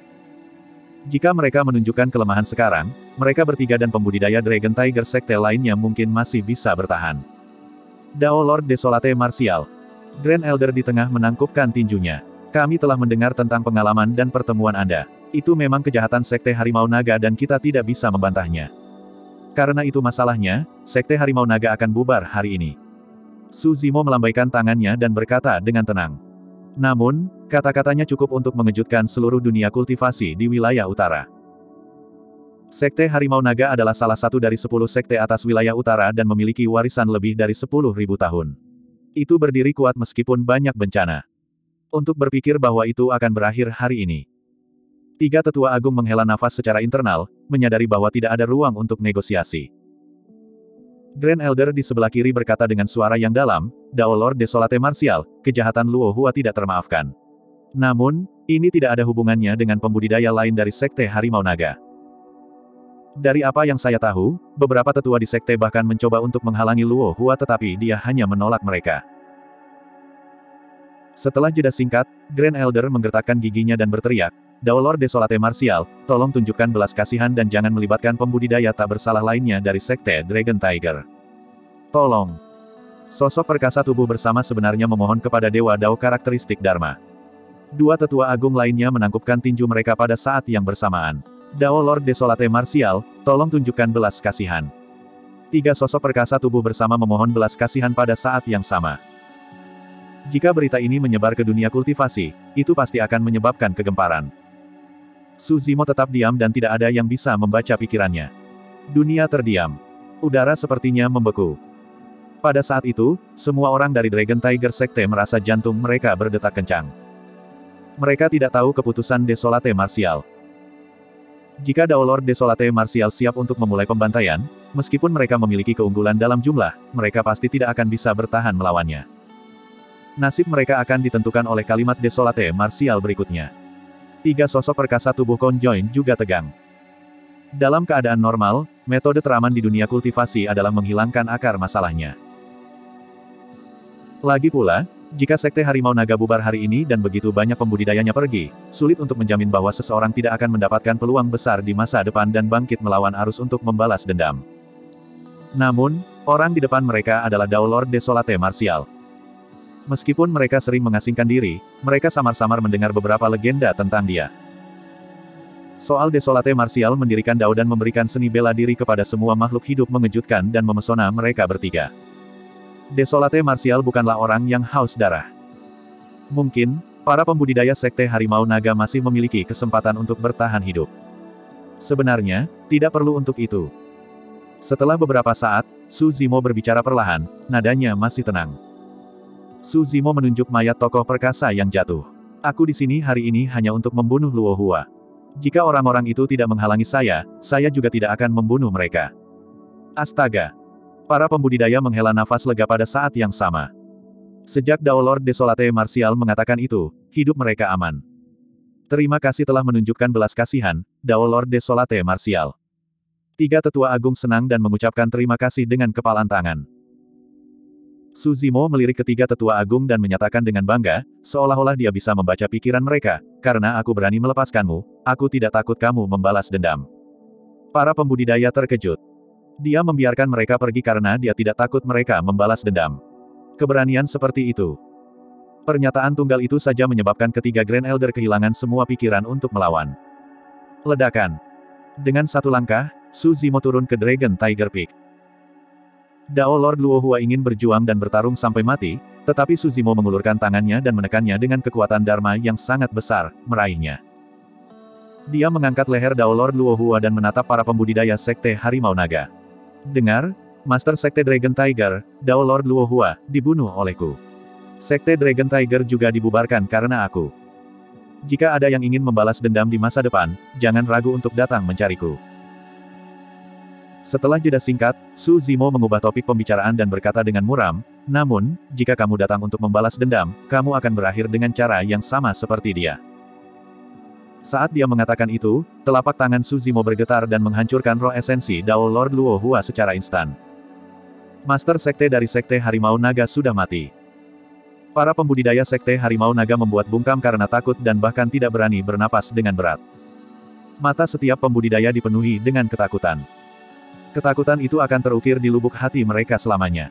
Jika mereka menunjukkan kelemahan sekarang, mereka bertiga dan pembudidaya Dragon Tiger Sekte lainnya mungkin masih bisa bertahan. Dao Lord Desolate Martial. Grand Elder di tengah menangkupkan tinjunya. Kami telah mendengar tentang pengalaman dan pertemuan Anda. Itu memang kejahatan Sekte Harimau Naga dan kita tidak bisa membantahnya. Karena itu masalahnya, Sekte Harimau Naga akan bubar hari ini. Suzimo melambaikan tangannya dan berkata dengan tenang. Namun, kata-katanya cukup untuk mengejutkan seluruh dunia kultivasi di wilayah utara. Sekte Harimau Naga adalah salah satu dari sepuluh sekte atas wilayah utara dan memiliki warisan lebih dari sepuluh ribu tahun. Itu berdiri kuat meskipun banyak bencana. Untuk berpikir bahwa itu akan berakhir hari ini. Tiga tetua agung menghela nafas secara internal, menyadari bahwa tidak ada ruang untuk negosiasi. Grand Elder di sebelah kiri berkata dengan suara yang dalam, Dao Lord Desolate Martial, kejahatan Luohua tidak termaafkan. Namun, ini tidak ada hubungannya dengan pembudidaya lain dari Sekte Harimau Naga. Dari apa yang saya tahu, beberapa tetua di sekte bahkan mencoba untuk menghalangi Luohua tetapi dia hanya menolak mereka. Setelah jeda singkat, Grand Elder menggertakkan giginya dan berteriak, Dao Lord Desolate Martial, tolong tunjukkan belas kasihan dan jangan melibatkan pembudidaya tak bersalah lainnya dari Sekte Dragon Tiger. Tolong. Sosok perkasa tubuh bersama sebenarnya memohon kepada Dewa Dao karakteristik Dharma. Dua tetua agung lainnya menangkupkan tinju mereka pada saat yang bersamaan. Dao Lord Desolate Martial, tolong tunjukkan belas kasihan. Tiga sosok perkasa tubuh bersama memohon belas kasihan pada saat yang sama. Jika berita ini menyebar ke dunia kultivasi, itu pasti akan menyebabkan kegemparan. Suzimo tetap diam dan tidak ada yang bisa membaca pikirannya. Dunia terdiam. Udara sepertinya membeku. Pada saat itu, semua orang dari Dragon Tiger Sekte merasa jantung mereka berdetak kencang. Mereka tidak tahu keputusan Desolate Martial. Jika Dao Lord Desolate Martial siap untuk memulai pembantaian, meskipun mereka memiliki keunggulan dalam jumlah, mereka pasti tidak akan bisa bertahan melawannya. Nasib mereka akan ditentukan oleh kalimat Desolate Martial berikutnya. Tiga sosok perkasa tubuh konjoin juga tegang. Dalam keadaan normal, metode teraman di dunia kultivasi adalah menghilangkan akar masalahnya. Lagi pula, jika Sekte Harimau Naga bubar hari ini dan begitu banyak pembudidayanya pergi, sulit untuk menjamin bahwa seseorang tidak akan mendapatkan peluang besar di masa depan dan bangkit melawan arus untuk membalas dendam. Namun, orang di depan mereka adalah Dao Lord Desolate Martial. Meskipun mereka sering mengasingkan diri, mereka samar-samar mendengar beberapa legenda tentang dia. Soal Desolate Martial mendirikan Dao dan memberikan seni bela diri kepada semua makhluk hidup mengejutkan dan memesona mereka bertiga. Desolate Martial bukanlah orang yang haus darah. Mungkin, para pembudidaya Sekte Harimau Naga masih memiliki kesempatan untuk bertahan hidup. Sebenarnya, tidak perlu untuk itu. Setelah beberapa saat, Su Zimo berbicara perlahan, nadanya masih tenang. Su Zimo menunjuk mayat tokoh perkasa yang jatuh. Aku di sini hari ini hanya untuk membunuh Luo Hua. Jika orang-orang itu tidak menghalangi saya, saya juga tidak akan membunuh mereka. Astaga! Para pembudidaya menghela nafas lega pada saat yang sama. Sejak Dao Lord Desolate Martial mengatakan itu, hidup mereka aman. Terima kasih telah menunjukkan belas kasihan, Dao Lord Desolate Martial. Tiga tetua agung senang dan mengucapkan terima kasih dengan kepalan tangan. Su Zimo melirik ketiga tetua agung dan menyatakan dengan bangga, seolah-olah dia bisa membaca pikiran mereka, karena aku berani melepaskanmu, aku tidak takut kamu membalas dendam. Para pembudidaya terkejut. Dia membiarkan mereka pergi karena dia tidak takut mereka membalas dendam. Keberanian seperti itu. Pernyataan tunggal itu saja menyebabkan ketiga Grand Elder kehilangan semua pikiran untuk melawan. Ledakan. Dengan satu langkah, Su Zimo turun ke Dragon Tiger Peak. Dao Lord Luo Hua ingin berjuang dan bertarung sampai mati, tetapi Su Zimo mengulurkan tangannya dan menekannya dengan kekuatan Dharma yang sangat besar, meraihnya. Dia mengangkat leher Dao Lord Luo Hua dan menatap para pembudidaya Sekte Harimau Naga. Dengar, Master Sekte Dragon Tiger, Dao Lord Luo Hua, dibunuh olehku. Sekte Dragon Tiger juga dibubarkan karena aku. Jika ada yang ingin membalas dendam di masa depan, jangan ragu untuk datang mencariku. Setelah jeda singkat, Su Zimo mengubah topik pembicaraan dan berkata dengan muram, namun, jika kamu datang untuk membalas dendam, kamu akan berakhir dengan cara yang sama seperti dia. Saat dia mengatakan itu, telapak tangan Su Zimo bergetar dan menghancurkan roh esensi Dao Lord Luo Hua secara instan. Master Sekte dari Sekte Harimau Naga sudah mati. Para pembudidaya Sekte Harimau Naga membuat bungkam karena takut dan bahkan tidak berani bernapas dengan berat. Mata setiap pembudidaya dipenuhi dengan ketakutan. Ketakutan itu akan terukir di lubuk hati mereka selamanya.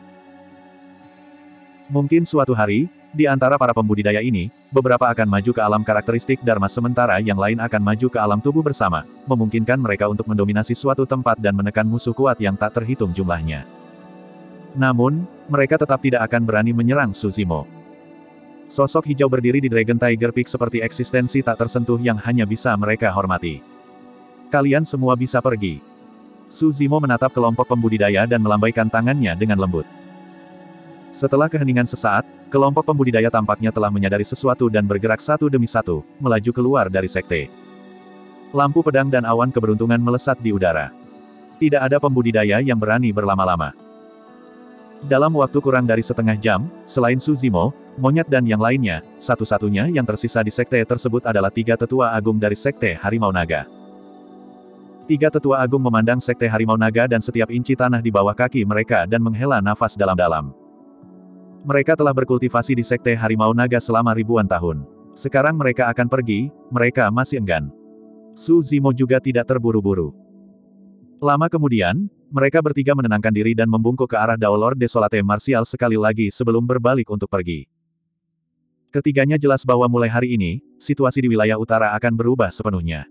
Mungkin suatu hari, di antara para pembudidaya ini, beberapa akan maju ke alam karakteristik Dharma sementara yang lain akan maju ke alam tubuh bersama, memungkinkan mereka untuk mendominasi suatu tempat dan menekan musuh kuat yang tak terhitung jumlahnya. Namun, mereka tetap tidak akan berani menyerang Su Zimo. Sosok hijau berdiri di Dragon Tiger Peak seperti eksistensi tak tersentuh yang hanya bisa mereka hormati. Kalian semua bisa pergi. Su Zimo menatap kelompok pembudidaya dan melambaikan tangannya dengan lembut. Setelah keheningan sesaat, kelompok pembudidaya tampaknya telah menyadari sesuatu dan bergerak satu demi satu, melaju keluar dari sekte. Lampu pedang dan awan keberuntungan melesat di udara. Tidak ada pembudidaya yang berani berlama-lama. Dalam waktu kurang dari setengah jam, selain Su Zimo, monyet dan yang lainnya, satu-satunya yang tersisa di sekte tersebut adalah tiga tetua agung dari Sekte Harimau Naga. Tiga tetua agung memandang Sekte Harimau Naga dan setiap inci tanah di bawah kaki mereka dan menghela nafas dalam-dalam. Mereka telah berkultivasi di Sekte Harimau Naga selama ribuan tahun. Sekarang mereka akan pergi, mereka masih enggan. Su Zimo juga tidak terburu-buru. Lama kemudian, mereka bertiga menenangkan diri dan membungkuk ke arah Dao Lord Desolate Martial sekali lagi sebelum berbalik untuk pergi. Ketiganya jelas bahwa mulai hari ini, situasi di wilayah utara akan berubah sepenuhnya.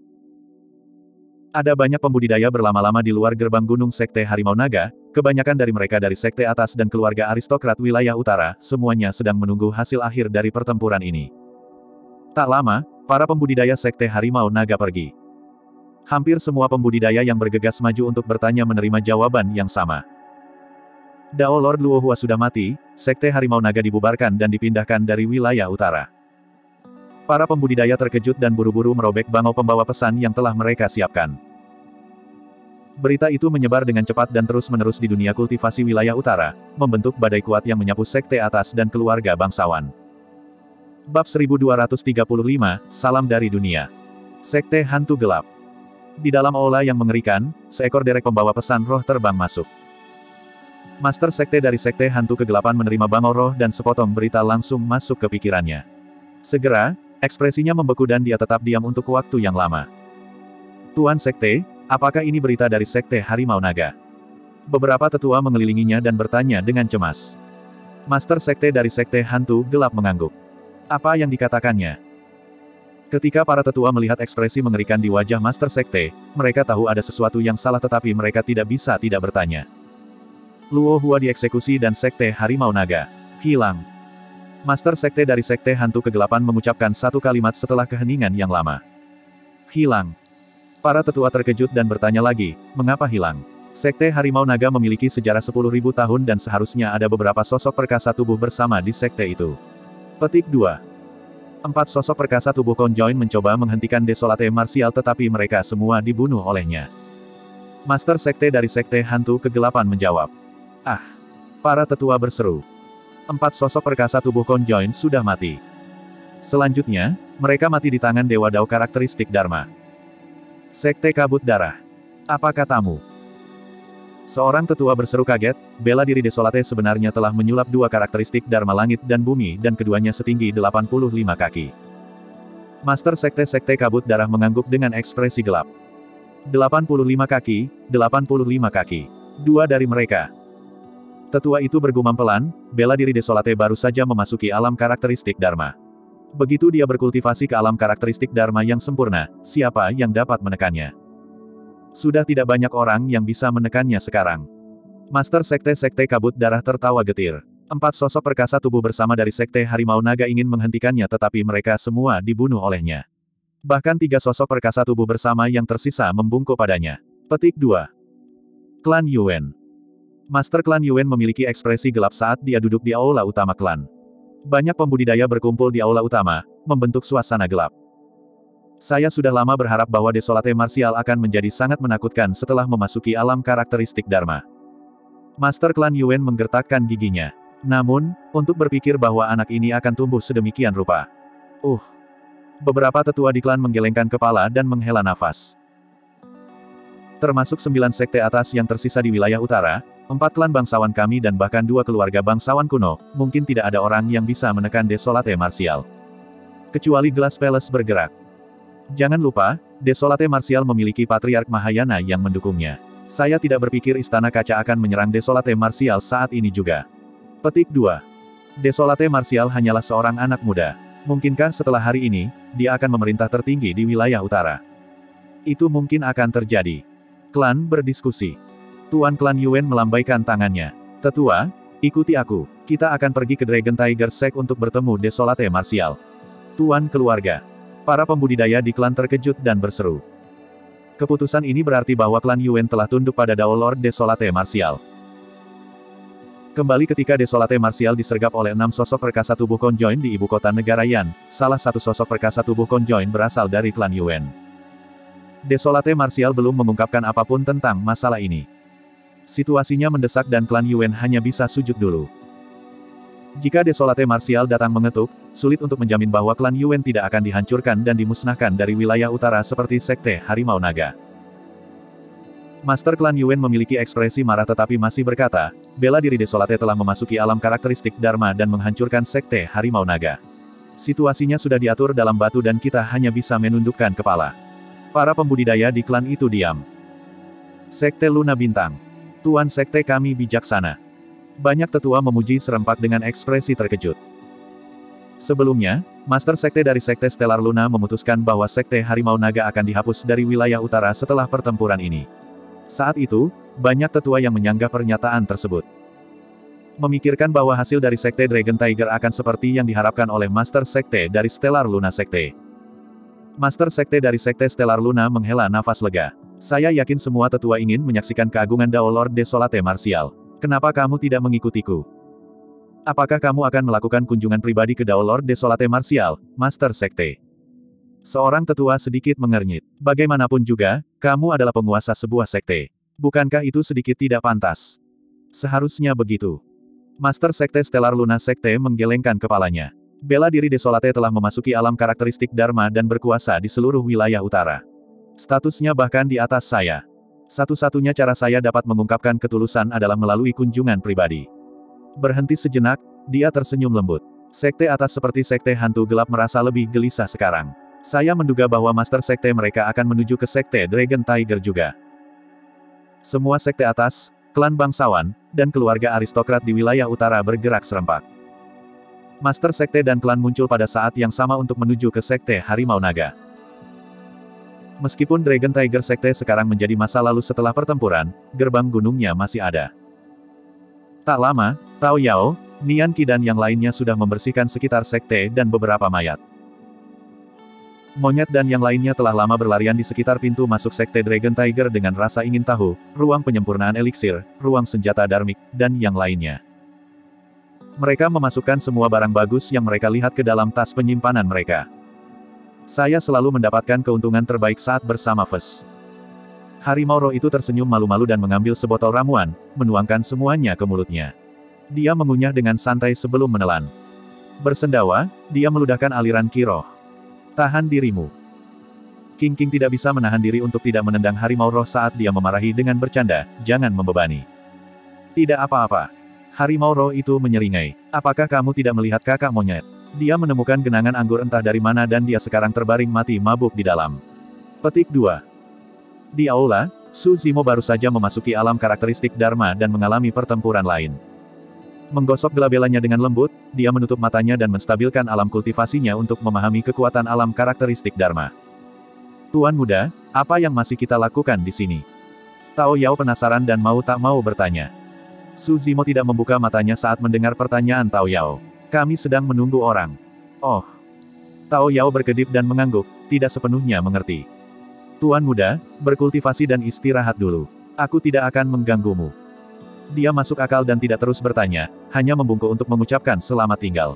Ada banyak pembudidaya berlama-lama di luar gerbang gunung Sekte Harimau Naga, kebanyakan dari mereka dari sekte atas dan keluarga aristokrat wilayah utara, semuanya sedang menunggu hasil akhir dari pertempuran ini. Tak lama, para pembudidaya Sekte Harimau Naga pergi. Hampir semua pembudidaya yang bergegas maju untuk bertanya menerima jawaban yang sama. Dao Lord Luo Hua sudah mati, Sekte Harimau Naga dibubarkan dan dipindahkan dari wilayah utara. Para pembudidaya terkejut dan buru-buru merobek bangau pembawa pesan yang telah mereka siapkan. Berita itu menyebar dengan cepat dan terus-menerus di dunia kultivasi wilayah utara, membentuk badai kuat yang menyapu sekte atas dan keluarga bangsawan. Bab seribu dua ratus tiga puluh lima, Salam dari Dunia. Sekte Hantu Gelap. Di dalam aula yang mengerikan, seekor derek pembawa pesan roh terbang masuk. Master Sekte dari Sekte Hantu Kegelapan menerima bangau roh dan sepotong berita langsung masuk ke pikirannya. Segera, ekspresinya membeku dan dia tetap diam untuk waktu yang lama. Tuan Sekte, apakah ini berita dari Sekte Harimau Naga? Beberapa tetua mengelilinginya dan bertanya dengan cemas. Master Sekte dari Sekte Hantu Gelap mengangguk. Apa yang dikatakannya? Ketika para tetua melihat ekspresi mengerikan di wajah Master Sekte, mereka tahu ada sesuatu yang salah tetapi mereka tidak bisa tidak bertanya. Luo Hua dieksekusi dan Sekte Harimau Naga hilang. Master Sekte dari Sekte Hantu Kegelapan mengucapkan satu kalimat setelah keheningan yang lama. Hilang. Para tetua terkejut dan bertanya lagi, mengapa hilang? Sekte Harimau Naga memiliki sejarah sepuluh ribu tahun dan seharusnya ada beberapa sosok perkasa tubuh bersama di sekte itu. Petik dua. Empat sosok perkasa tubuh konjoin mencoba menghentikan Desolate Martial tetapi mereka semua dibunuh olehnya. Master Sekte dari Sekte Hantu Kegelapan menjawab. Ah! Para tetua berseru. Empat sosok perkasa tubuh konjoin sudah mati. Selanjutnya, mereka mati di tangan Dewa Dao karakteristik Dharma. Sekte Kabut Darah. Apa katamu? Seorang tetua berseru kaget, bela diri Desolate sebenarnya telah menyulap dua karakteristik Dharma Langit dan Bumi dan keduanya setinggi delapan puluh lima kaki. Master Sekte-Sekte Kabut Darah mengangguk dengan ekspresi gelap. delapan puluh lima kaki, delapan puluh lima kaki. Dua dari mereka. Tetua itu bergumam pelan, bela diri Desolate baru saja memasuki alam karakteristik Dharma. Begitu dia berkultivasi ke alam karakteristik Dharma yang sempurna, siapa yang dapat menekannya? Sudah tidak banyak orang yang bisa menekannya sekarang. Master Sekte-Sekte Kabut Darah tertawa getir. Empat sosok perkasa tubuh bersama dari Sekte Harimau Naga ingin menghentikannya tetapi mereka semua dibunuh olehnya. Bahkan tiga sosok perkasa tubuh bersama yang tersisa membungkuk padanya. Petik dua. Klan Yuan. Master Klan Yuan memiliki ekspresi gelap saat dia duduk di aula utama klan. Banyak pembudidaya berkumpul di aula utama, membentuk suasana gelap. Saya sudah lama berharap bahwa Desolate Martial akan menjadi sangat menakutkan setelah memasuki alam karakteristik Dharma. Master Klan Yuan menggertakkan giginya. Namun, untuk berpikir bahwa anak ini akan tumbuh sedemikian rupa. Uh. Beberapa tetua di klan menggelengkan kepala dan menghela nafas. Termasuk sembilan sekte atas yang tersisa di wilayah utara, empat klan bangsawan kami dan bahkan dua keluarga bangsawan kuno, mungkin tidak ada orang yang bisa menekan Desolate Martial. Kecuali Glass Palace bergerak. Jangan lupa, Desolate Martial memiliki Patriark Mahayana yang mendukungnya. Saya tidak berpikir Istana Kaca akan menyerang Desolate Martial saat ini juga. Petik dua. Desolate Martial hanyalah seorang anak muda. Mungkinkah setelah hari ini, dia akan memerintah tertinggi di wilayah utara? Itu mungkin akan terjadi. Klan berdiskusi. Tuan Klan Yuan melambaikan tangannya. Tetua, ikuti aku. Kita akan pergi ke Dragon Tiger Sect untuk bertemu Desolate Martial. Tuan keluarga. Para pembudidaya di klan terkejut dan berseru. Keputusan ini berarti bahwa klan Yuan telah tunduk pada Dao Lord Desolate Martial. Kembali ketika Desolate Martial disergap oleh enam sosok perkasa tubuh konjoin di ibu kota negara Yan, salah satu sosok perkasa tubuh konjoin berasal dari klan Yuan. Desolate Martial belum mengungkapkan apapun tentang masalah ini. Situasinya mendesak dan klan Yuan hanya bisa sujud dulu. Jika Desolate Martial datang mengetuk, sulit untuk menjamin bahwa klan Yuan tidak akan dihancurkan dan dimusnahkan dari wilayah utara seperti Sekte Harimau Naga. Master Klan Yuan memiliki ekspresi marah tetapi masih berkata, bela diri Desolate telah memasuki alam karakteristik Dharma dan menghancurkan Sekte Harimau Naga. Situasinya sudah diatur dalam batu dan kita hanya bisa menundukkan kepala. Para pembudidaya di klan itu diam. Sekte Luna Bintang. Tuan Sekte kami bijaksana. Banyak tetua memuji serempak dengan ekspresi terkejut. Sebelumnya, Master Sekte dari Sekte Stellar Luna memutuskan bahwa Sekte Harimau Naga akan dihapus dari wilayah utara setelah pertempuran ini. Saat itu, banyak tetua yang menyanggah pernyataan tersebut. Memikirkan bahwa hasil dari Sekte Dragon Tiger akan seperti yang diharapkan oleh Master Sekte dari Stellar Luna Sekte. Master Sekte dari Sekte Stellar Luna menghela nafas lega. Saya yakin semua tetua ingin menyaksikan keagungan Dao Lord Desolate Martial. Kenapa kamu tidak mengikutiku? Apakah kamu akan melakukan kunjungan pribadi ke Dao Lord Desolate Martial, Master Sekte? Seorang tetua sedikit mengernyit. Bagaimanapun juga, kamu adalah penguasa sebuah sekte. Bukankah itu sedikit tidak pantas? Seharusnya begitu. Master Sekte Stellar Luna Sekte menggelengkan kepalanya. Bela diri Desolate telah memasuki alam karakteristik Dharma dan berkuasa di seluruh wilayah utara. Statusnya bahkan di atas saya. Satu-satunya cara saya dapat mengungkapkan ketulusan adalah melalui kunjungan pribadi. Berhenti sejenak, dia tersenyum lembut. Sekte atas seperti sekte hantu gelap merasa lebih gelisah sekarang. Saya menduga bahwa master sekte mereka akan menuju ke sekte Dragon Tiger juga. Semua sekte atas, klan bangsawan, dan keluarga aristokrat di wilayah utara bergerak serempak. Master sekte dan klan muncul pada saat yang sama untuk menuju ke sekte Harimau Naga. Meskipun Dragon Tiger sekte sekarang menjadi masa lalu setelah pertempuran, gerbang gunungnya masih ada. Tak lama, Tao Yao, Nian Qi dan yang lainnya sudah membersihkan sekitar sekte dan beberapa mayat. Monyet dan yang lainnya telah lama berlarian di sekitar pintu masuk sekte Dragon Tiger dengan rasa ingin tahu, ruang penyempurnaan eliksir, ruang senjata dharmik, dan yang lainnya. Mereka memasukkan semua barang bagus yang mereka lihat ke dalam tas penyimpanan mereka. Saya selalu mendapatkan keuntungan terbaik saat bersama Ves. Harimau roh itu tersenyum malu-malu dan mengambil sebotol ramuan, menuangkan semuanya ke mulutnya. Dia mengunyah dengan santai sebelum menelan. Bersendawa, dia meludahkan aliran ki roh. Tahan dirimu. King King tidak bisa menahan diri untuk tidak menendang harimau roh saat dia memarahi dengan bercanda, jangan membebani. Tidak apa-apa. Harimau roh itu menyeringai. Apakah kamu tidak melihat kakak monyet? Dia menemukan genangan anggur entah dari mana dan dia sekarang terbaring mati mabuk di dalam. Petik dua. Di aula, Su Zimo baru saja memasuki alam karakteristik Dharma dan mengalami pertempuran lain. Menggosok gelabelanya dengan lembut, dia menutup matanya dan menstabilkan alam kultivasinya untuk memahami kekuatan alam karakteristik Dharma. Tuan muda, apa yang masih kita lakukan di sini? Tao Yao penasaran dan mau tak mau bertanya. Su Zimo tidak membuka matanya saat mendengar pertanyaan Tao Yao. Kami sedang menunggu orang. Oh. Tao Yao berkedip dan mengangguk, tidak sepenuhnya mengerti. Tuan muda, berkultivasi dan istirahat dulu. Aku tidak akan mengganggumu. Dia masuk akal dan tidak terus bertanya, hanya membungkuk untuk mengucapkan selamat tinggal.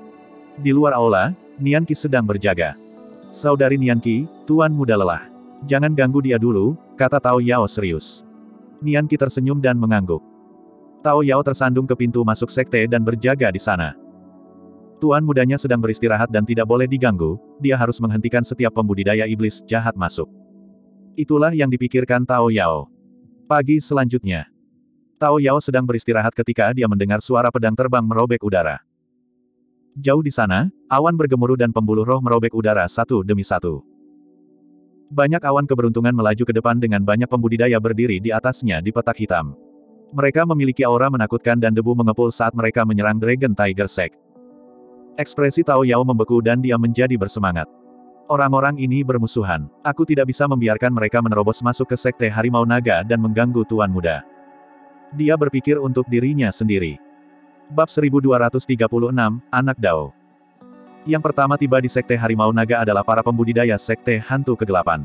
Di luar aula, Nian Qi sedang berjaga. Saudari Nian Qi, tuan muda lelah. Jangan ganggu dia dulu, kata Tao Yao serius. Nian Qi tersenyum dan mengangguk. Tao Yao tersandung ke pintu masuk sekte dan berjaga di sana. Tuan mudanya sedang beristirahat dan tidak boleh diganggu, dia harus menghentikan setiap pembudidaya iblis jahat masuk. Itulah yang dipikirkan Tao Yao. Pagi selanjutnya. Tao Yao sedang beristirahat ketika dia mendengar suara pedang terbang merobek udara. Jauh di sana, awan bergemuruh dan pembuluh roh merobek udara satu demi satu. Banyak awan keberuntungan melaju ke depan dengan banyak pembudidaya berdiri di atasnya di petak hitam. Mereka memiliki aura menakutkan dan debu mengepul saat mereka menyerang Dragon Tiger Sect. Ekspresi Tao Yao membeku dan dia menjadi bersemangat. Orang-orang ini bermusuhan. Aku tidak bisa membiarkan mereka menerobos masuk ke sekte Harimau Naga dan mengganggu Tuan Muda. Dia berpikir untuk dirinya sendiri. Bab seribu dua ratus tiga puluh enam, Anak Dao. Yang pertama tiba di sekte Harimau Naga adalah para pembudidaya sekte Hantu Kegelapan.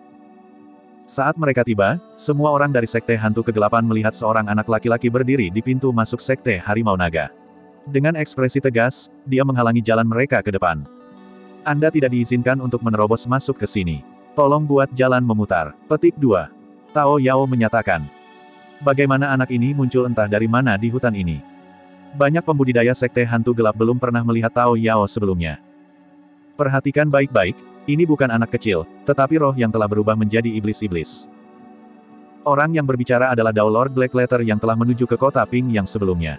Saat mereka tiba, semua orang dari sekte Hantu Kegelapan melihat seorang anak laki-laki berdiri di pintu masuk sekte Harimau Naga. Dengan ekspresi tegas, dia menghalangi jalan mereka ke depan. Anda tidak diizinkan untuk menerobos masuk ke sini. Tolong buat jalan memutar. Petik dua. Tao Yao menyatakan. Bagaimana anak ini muncul entah dari mana di hutan ini? Banyak pembudidaya sekte hantu gelap belum pernah melihat Tao Yao sebelumnya. Perhatikan baik-baik, ini bukan anak kecil, tetapi roh yang telah berubah menjadi iblis-iblis. Orang yang berbicara adalah Dao Lord Blackletter yang telah menuju ke kota Ping yang sebelumnya.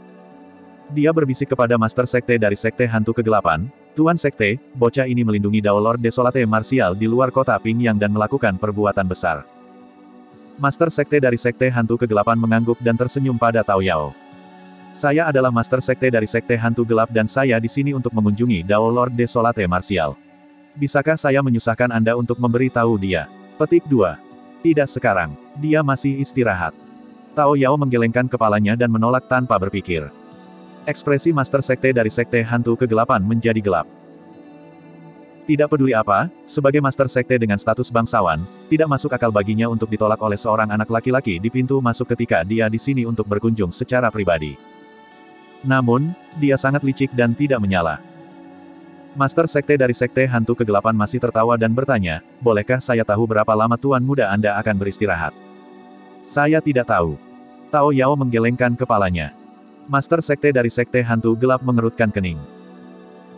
Dia berbisik kepada Master Sekte dari Sekte Hantu Kegelapan, Tuan Sekte, bocah ini melindungi Dao Lord Desolate Martial di luar kota Pingyang dan melakukan perbuatan besar. Master Sekte dari Sekte Hantu Kegelapan mengangguk dan tersenyum pada Tao Yao. Saya adalah Master Sekte dari Sekte Hantu Gelap dan saya di sini untuk mengunjungi Dao Lord Desolate Martial. Bisakah saya menyusahkan Anda untuk memberi tahu dia? Petik dua. Tidak sekarang. Dia masih istirahat. Tao Yao menggelengkan kepalanya dan menolak tanpa berpikir. Ekspresi Master Sekte dari Sekte Hantu Kegelapan menjadi gelap. Tidak peduli apa, sebagai Master Sekte dengan status bangsawan, tidak masuk akal baginya untuk ditolak oleh seorang anak laki-laki di pintu masuk ketika dia di sini untuk berkunjung secara pribadi. Namun, dia sangat licik dan tidak menyala. Master Sekte dari Sekte Hantu Kegelapan masih tertawa dan bertanya, bolehkah saya tahu berapa lama Tuan Muda Anda akan beristirahat? Saya tidak tahu. Tao Yao menggelengkan kepalanya. Master Sekte dari Sekte Hantu Gelap mengerutkan kening.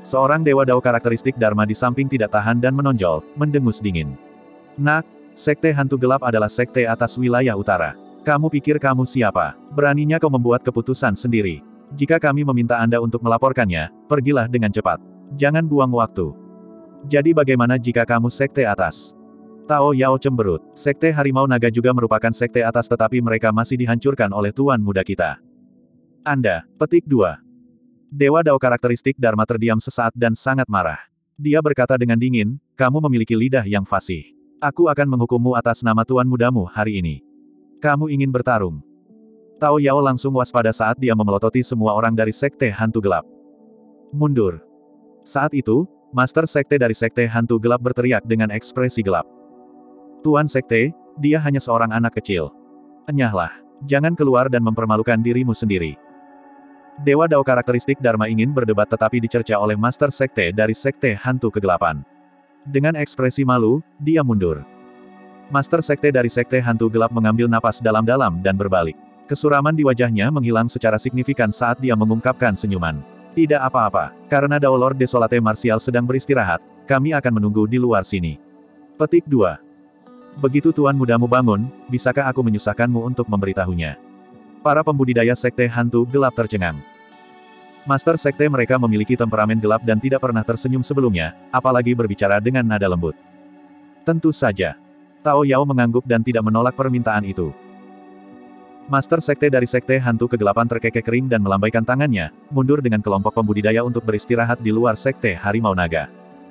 Seorang Dewa Dao karakteristik Dharma di samping tidak tahan dan menonjol, mendengus dingin. Nak, Sekte Hantu Gelap adalah sekte atas wilayah utara. Kamu pikir kamu siapa? Beraninya kau membuat keputusan sendiri. Jika kami meminta Anda untuk melaporkannya, pergilah dengan cepat. Jangan buang waktu. Jadi bagaimana jika kamu sekte atas? Tao Yao cemberut. Sekte Harimau Naga juga merupakan sekte atas tetapi mereka masih dihancurkan oleh Tuan Muda kita. Anda, petik dua. Dewa Dao karakteristik Dharma terdiam sesaat dan sangat marah. Dia berkata dengan dingin, kamu memiliki lidah yang fasih. Aku akan menghukummu atas nama Tuan Mudamu hari ini. Kamu ingin bertarung? Tao Yao langsung waspada saat dia memelototi semua orang dari Sekte Hantu Gelap. Mundur. Saat itu, Master Sekte dari Sekte Hantu Gelap berteriak dengan ekspresi gelap. Tuan Sekte, dia hanya seorang anak kecil. Enyahlah. Jangan keluar dan mempermalukan dirimu sendiri. Dewa Dao karakteristik Dharma ingin berdebat tetapi dicerca oleh Master Sekte dari Sekte Hantu Kegelapan. Dengan ekspresi malu, dia mundur. Master Sekte dari Sekte Hantu Gelap mengambil napas dalam-dalam dan berbalik. Kesuraman di wajahnya menghilang secara signifikan saat dia mengungkapkan senyuman. Tidak apa-apa, karena Dao Lord Desolate Martial sedang beristirahat, kami akan menunggu di luar sini. Petik dua. Begitu Tuan Mudamu bangun, bisakah aku menyusahkanmu untuk memberitahunya? Para pembudidaya Sekte Hantu Gelap tercengang. Master Sekte mereka memiliki temperamen gelap dan tidak pernah tersenyum sebelumnya, apalagi berbicara dengan nada lembut. Tentu saja. Tao Yao mengangguk dan tidak menolak permintaan itu. Master Sekte dari Sekte Hantu Kegelapan terkekeh kering dan melambaikan tangannya, mundur dengan kelompok pembudidaya untuk beristirahat di luar Sekte Harimau Naga.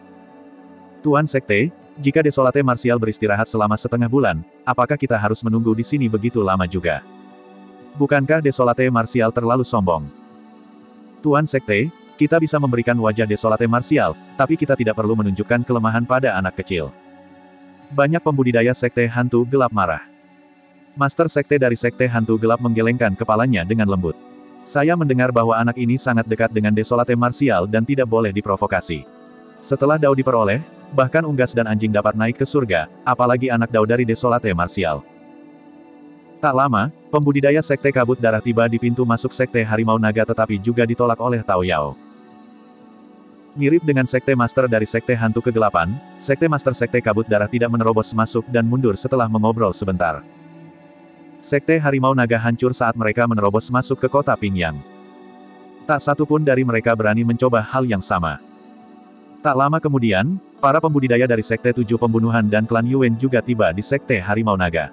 Tuan Sekte, jika Desolate Martial beristirahat selama setengah bulan, apakah kita harus menunggu di sini begitu lama juga? Bukankah Desolate Martial terlalu sombong? Tuan Sekte, kita bisa memberikan wajah Desolate Martial, tapi kita tidak perlu menunjukkan kelemahan pada anak kecil. Banyak pembudidaya Sekte Hantu Gelap marah. Master Sekte dari Sekte Hantu Gelap menggelengkan kepalanya dengan lembut. Saya mendengar bahwa anak ini sangat dekat dengan Desolate Martial dan tidak boleh diprovokasi. Setelah Dao diperoleh, bahkan unggas dan anjing dapat naik ke surga, apalagi anak Dao dari Desolate Martial. Tak lama, pembudidaya Sekte Kabut Darah tiba di pintu masuk Sekte Harimau Naga tetapi juga ditolak oleh Tao Yao. Mirip dengan Sekte Master dari Sekte Hantu Kegelapan, Sekte Master Sekte Kabut Darah tidak menerobos masuk dan mundur setelah mengobrol sebentar. Sekte Harimau Naga hancur saat mereka menerobos masuk ke kota Pingyang. Tak satu pun dari mereka berani mencoba hal yang sama. Tak lama kemudian, para pembudidaya dari Sekte Tujuh Pembunuhan dan klan Yuan juga tiba di Sekte Harimau Naga.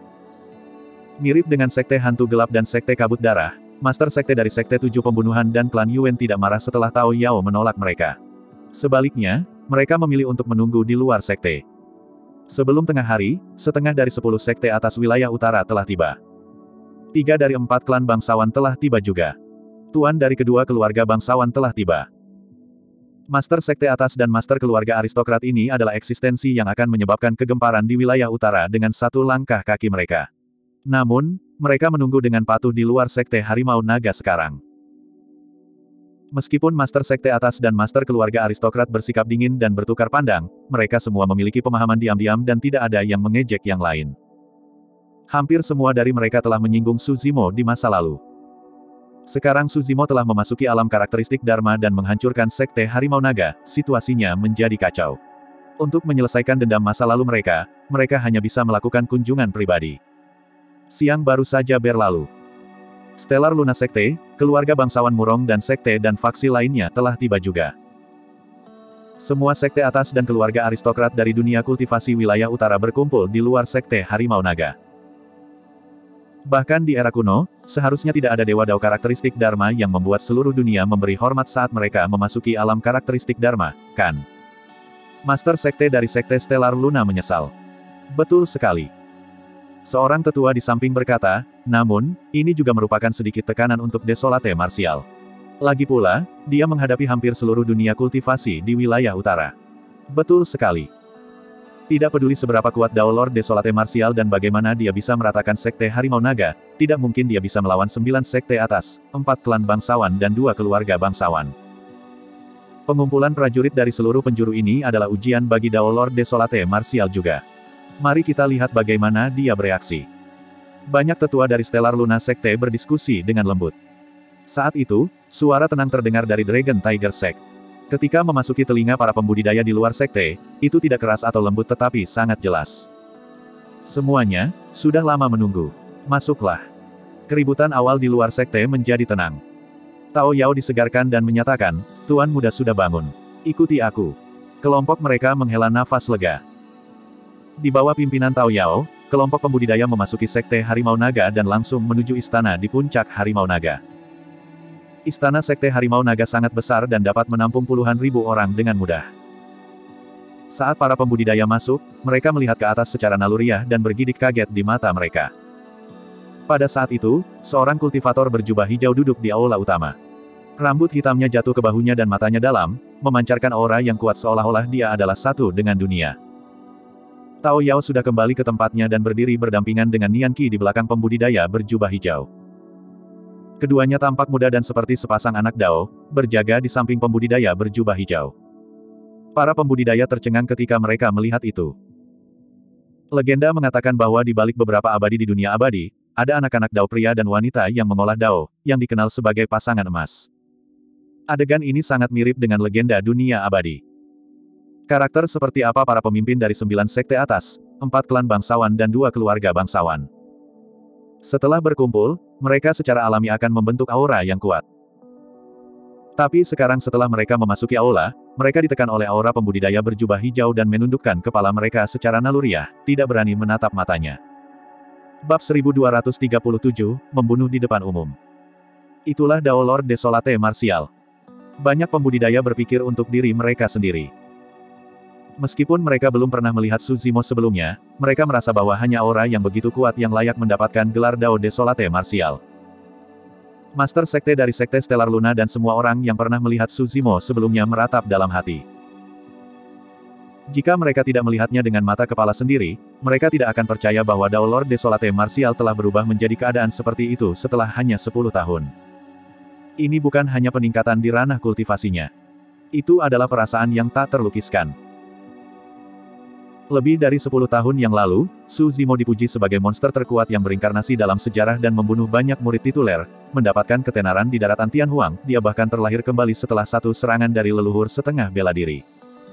Mirip dengan Sekte Hantu Gelap dan Sekte Kabut Darah, Master Sekte dari Sekte Tujuh Pembunuhan dan klan Yuan tidak marah setelah Tao Yao menolak mereka. Sebaliknya, mereka memilih untuk menunggu di luar sekte. Sebelum tengah hari, setengah dari sepuluh sekte atas wilayah utara telah tiba. Tiga dari empat klan bangsawan telah tiba juga. Tuan dari kedua keluarga bangsawan telah tiba. Master Sekte atas dan Master keluarga aristokrat ini adalah eksistensi yang akan menyebabkan kegemparan di wilayah utara dengan satu langkah kaki mereka. Namun, mereka menunggu dengan patuh di luar Sekte Harimau Naga sekarang. Meskipun Master Sekte atas dan Master keluarga aristokrat bersikap dingin dan bertukar pandang, mereka semua memiliki pemahaman diam-diam dan tidak ada yang mengejek yang lain. Hampir semua dari mereka telah menyinggung Su Zimo di masa lalu. Sekarang Su Zimo telah memasuki alam karakteristik Dharma dan menghancurkan Sekte Harimau Naga, situasinya menjadi kacau. Untuk menyelesaikan dendam masa lalu mereka, mereka hanya bisa melakukan kunjungan pribadi. Siang baru saja berlalu. Stellar Luna Sekte, keluarga bangsawan Murong dan sekte dan faksi lainnya telah tiba juga. Semua sekte atas dan keluarga aristokrat dari dunia kultivasi wilayah utara berkumpul di luar Sekte Harimau Naga. Bahkan di era kuno, seharusnya tidak ada dewa Dao karakteristik Dharma yang membuat seluruh dunia memberi hormat saat mereka memasuki alam karakteristik Dharma, kan? Master Sekte dari Sekte Stellar Luna menyesal. Betul sekali. Seorang tetua di samping berkata, namun, ini juga merupakan sedikit tekanan untuk Desolate Martial. Lagi pula, dia menghadapi hampir seluruh dunia kultivasi di wilayah utara. Betul sekali. Tidak peduli seberapa kuat Dao Lord Desolate Martial dan bagaimana dia bisa meratakan Sekte Harimau Naga, tidak mungkin dia bisa melawan sembilan sekte atas, empat klan bangsawan dan dua keluarga bangsawan. Pengumpulan prajurit dari seluruh penjuru ini adalah ujian bagi Dao Lord Desolate Martial juga. Mari kita lihat bagaimana dia bereaksi. Banyak tetua dari Stellar Luna Sekte berdiskusi dengan lembut. Saat itu, suara tenang terdengar dari Dragon Tiger Sect. Ketika memasuki telinga para pembudidaya di luar sekte, itu tidak keras atau lembut tetapi sangat jelas. Semuanya, sudah lama menunggu. Masuklah. Keributan awal di luar sekte menjadi tenang. Tao Yao disegarkan dan menyatakan, Tuan Muda sudah bangun. Ikuti aku. Kelompok mereka menghela nafas lega. Di bawah pimpinan Tao Yao, kelompok pembudidaya memasuki sekte Harimau Naga dan langsung menuju istana di puncak Harimau Naga. Istana Sekte Harimau Naga sangat besar dan dapat menampung puluhan ribu orang dengan mudah. Saat para pembudidaya masuk, mereka melihat ke atas secara naluriah dan bergidik kaget di mata mereka. Pada saat itu, seorang kultivator berjubah hijau duduk di aula utama. Rambut hitamnya jatuh ke bahunya dan matanya dalam, memancarkan aura yang kuat seolah-olah dia adalah satu dengan dunia. Tao Yao sudah kembali ke tempatnya dan berdiri berdampingan dengan Nian Qi di belakang pembudidaya berjubah hijau. Keduanya tampak muda dan seperti sepasang anak Dao, berjaga di samping pembudidaya berjubah hijau. Para pembudidaya tercengang ketika mereka melihat itu. Legenda mengatakan bahwa di balik beberapa abadi di dunia abadi, ada anak-anak Dao pria dan wanita yang mengolah Dao, yang dikenal sebagai pasangan emas. Adegan ini sangat mirip dengan legenda dunia abadi. Karakter seperti apa para pemimpin dari sembilan sekte atas, empat klan bangsawan dan dua keluarga bangsawan. Setelah berkumpul, mereka secara alami akan membentuk aura yang kuat. Tapi sekarang setelah mereka memasuki aula, mereka ditekan oleh aura pembudidaya berjubah hijau dan menundukkan kepala mereka secara naluriah, tidak berani menatap matanya. Bab seribu dua ratus tiga puluh tujuh, Membunuh di depan umum. Itulah Dao Lord Desolate Martial. Banyak pembudidaya berpikir untuk diri mereka sendiri. Meskipun mereka belum pernah melihat Su Zimo sebelumnya, mereka merasa bahwa hanya aura yang begitu kuat yang layak mendapatkan gelar Dao Desolate Martial. Master Sekte dari Sekte Stellar Luna dan semua orang yang pernah melihat Su Zimo sebelumnya meratap dalam hati. Jika mereka tidak melihatnya dengan mata kepala sendiri, mereka tidak akan percaya bahwa Dao Lord Desolate Martial telah berubah menjadi keadaan seperti itu setelah hanya sepuluh tahun. Ini bukan hanya peningkatan di ranah kultivasinya. Itu adalah perasaan yang tak terlukiskan. Lebih dari sepuluh tahun yang lalu, Su Zimo dipuji sebagai monster terkuat yang berinkarnasi dalam sejarah dan membunuh banyak murid tituler, mendapatkan ketenaran di daratan Tianhuang, dia bahkan terlahir kembali setelah satu serangan dari leluhur setengah bela diri.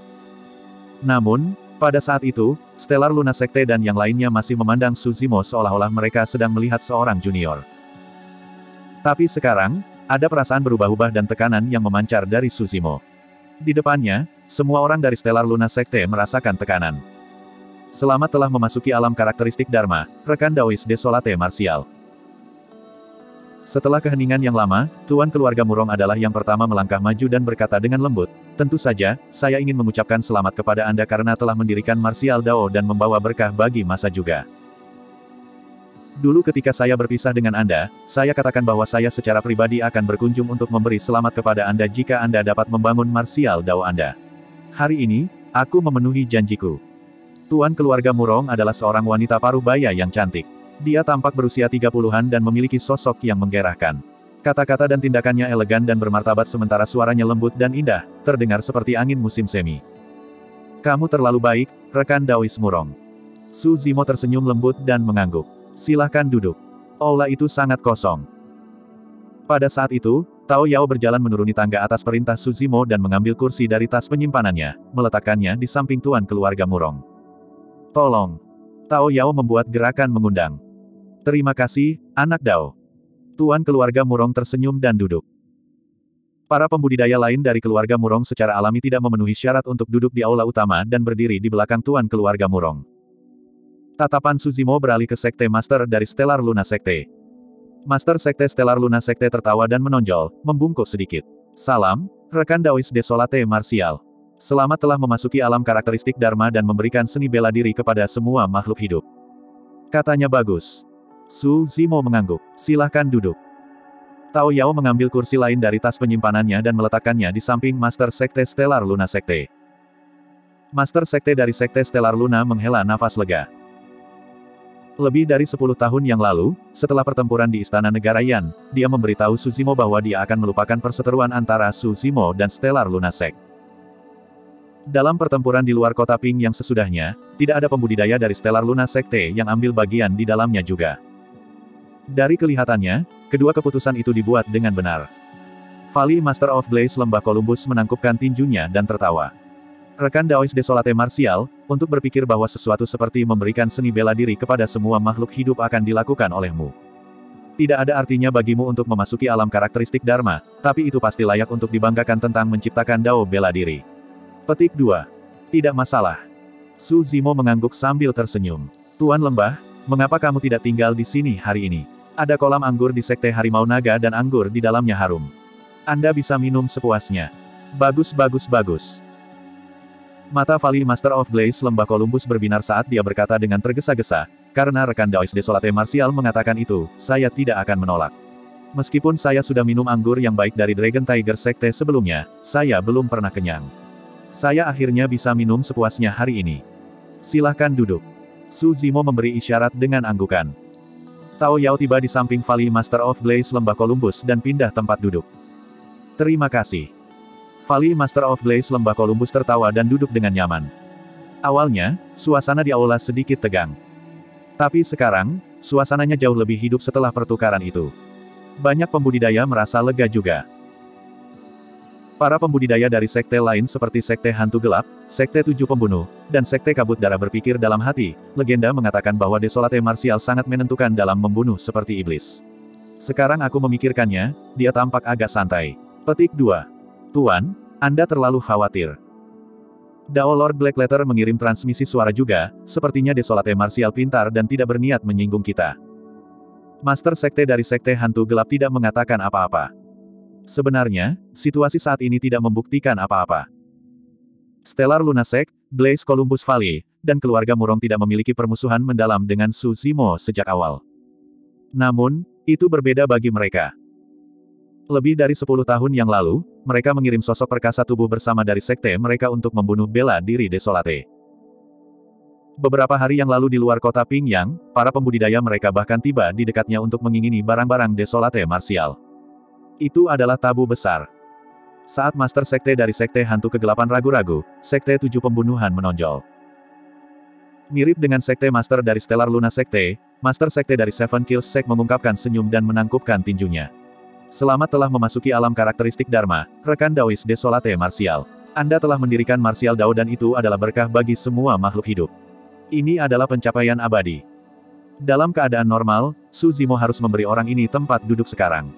Namun, pada saat itu, Stellar Luna Sekte dan yang lainnya masih memandang Su Zimo seolah-olah mereka sedang melihat seorang junior. Tapi sekarang, ada perasaan berubah-ubah dan tekanan yang memancar dari Su Zimo. Di depannya, semua orang dari Stellar Luna Sekte merasakan tekanan. Selamat telah memasuki alam karakteristik Dharma, rekan Daois Desolate Martial. Setelah keheningan yang lama, Tuan Keluarga Murong adalah yang pertama melangkah maju dan berkata dengan lembut, tentu saja, saya ingin mengucapkan selamat kepada Anda karena telah mendirikan Martial Dao dan membawa berkah bagi masa juga. Dulu ketika saya berpisah dengan Anda, saya katakan bahwa saya secara pribadi akan berkunjung untuk memberi selamat kepada Anda jika Anda dapat membangun Martial Dao Anda. Hari ini, aku memenuhi janjiku. Tuan Keluarga Murong adalah seorang wanita paruh baya yang cantik. Dia tampak berusia tiga puluhan dan memiliki sosok yang menggerahkan. Kata-kata dan tindakannya elegan dan bermartabat sementara suaranya lembut dan indah, terdengar seperti angin musim semi. Kamu terlalu baik, rekan Daois Murong. Su Zimo tersenyum lembut dan mengangguk. Silahkan duduk. Aula itu sangat kosong. Pada saat itu, Tao Yao berjalan menuruni tangga atas perintah Su Zimo dan mengambil kursi dari tas penyimpanannya, meletakkannya di samping Tuan Keluarga Murong. Tolong. Tao Yao membuat gerakan mengundang. Terima kasih, anak Dao. Tuan Keluarga Murong tersenyum dan duduk. Para pembudidaya lain dari keluarga Murong secara alami tidak memenuhi syarat untuk duduk di aula utama dan berdiri di belakang Tuan Keluarga Murong. Tatapan Su Zimo beralih ke Sekte Master dari Stellar Luna Sekte. Master Sekte Stellar Luna Sekte tertawa dan menonjol, membungkuk sedikit. Salam, rekan Daois Desolate Martial. Selamat telah memasuki alam karakteristik Dharma dan memberikan seni bela diri kepada semua makhluk hidup. Katanya bagus. Su Zimo mengangguk. Silahkan duduk. Tao Yao mengambil kursi lain dari tas penyimpanannya dan meletakkannya di samping Master Sekte Stellar Luna Sekte. Master Sekte dari Sekte Stellar Luna menghela nafas lega. Lebih dari sepuluh tahun yang lalu, setelah pertempuran di Istana Negara Yan, dia memberitahu Su Zimo bahwa dia akan melupakan perseteruan antara Su Zimo dan Stellar Luna Sekte. Dalam pertempuran di luar kota Ping yang sesudahnya, tidak ada pembudidaya dari Stellar Luna Sekte yang ambil bagian di dalamnya juga. Dari kelihatannya, kedua keputusan itu dibuat dengan benar. Valley Master of Blaze Lembah Columbus menangkupkan tinjunya dan tertawa. Rekan Daois Desolate Martial, untuk berpikir bahwa sesuatu seperti memberikan seni bela diri kepada semua makhluk hidup akan dilakukan olehmu. Tidak ada artinya bagimu untuk memasuki alam karakteristik Dharma, tapi itu pasti layak untuk dibanggakan tentang menciptakan Dao bela diri. Petik dua. Tidak masalah. Su Zimo mengangguk sambil tersenyum. Tuan Lembah, mengapa kamu tidak tinggal di sini hari ini? Ada kolam anggur di Sekte Harimau Naga dan anggur di dalamnya harum. Anda bisa minum sepuasnya. Bagus bagus bagus. Mata Valley Master of Blaze Lembah Columbus berbinar saat dia berkata dengan tergesa-gesa, karena rekan Daois Desolate Martial mengatakan itu, saya tidak akan menolak. Meskipun saya sudah minum anggur yang baik dari Dragon Tiger Sekte sebelumnya, saya belum pernah kenyang. Saya akhirnya bisa minum sepuasnya hari ini. Silahkan duduk. Su Zimo memberi isyarat dengan anggukan. Tao Yao tiba di samping Valley Master of Blaze Lembah Columbus dan pindah tempat duduk. Terima kasih. Valley Master of Blaze Lembah Columbus tertawa dan duduk dengan nyaman. Awalnya, suasana di aula sedikit tegang. Tapi sekarang, suasananya jauh lebih hidup setelah pertukaran itu. Banyak pembudidaya merasa lega juga. Para pembudidaya dari sekte lain seperti Sekte Hantu Gelap, Sekte Tujuh Pembunuh, dan Sekte Kabut Darah berpikir dalam hati, legenda mengatakan bahwa Desolate Martial sangat menentukan dalam membunuh seperti iblis. Sekarang aku memikirkannya, dia tampak agak santai. Petik dua. Tuan, Anda terlalu khawatir. Dao Lord Blackletter mengirim transmisi suara juga, sepertinya Desolate Martial pintar dan tidak berniat menyinggung kita. Master Sekte dari Sekte Hantu Gelap tidak mengatakan apa-apa. Sebenarnya, situasi saat ini tidak membuktikan apa-apa. Stellar Lunasek, Blaze Columbus Valley, dan keluarga Murong tidak memiliki permusuhan mendalam dengan Su Zimo sejak awal. Namun, itu berbeda bagi mereka. Lebih dari sepuluh tahun yang lalu, mereka mengirim sosok perkasa tubuh bersama dari sekte mereka untuk membunuh bela diri Desolate. Beberapa hari yang lalu di luar kota Pingyang, para pembudidaya mereka bahkan tiba di dekatnya untuk mengingini barang-barang Desolate Martial. Itu adalah tabu besar. Saat Master Sekte dari Sekte Hantu Kegelapan ragu-ragu, Sekte Tujuh Pembunuhan menonjol. Mirip dengan Sekte Master dari Stellar Luna Sekte, Master Sekte dari Seven Kills Sect mengungkapkan senyum dan menangkupkan tinjunya. Selamat telah memasuki alam karakteristik Dharma, rekan Daois Desolate Martial. Anda telah mendirikan Martial Dao dan itu adalah berkah bagi semua makhluk hidup. Ini adalah pencapaian abadi. Dalam keadaan normal, Su Zimo harus memberi orang ini tempat duduk sekarang.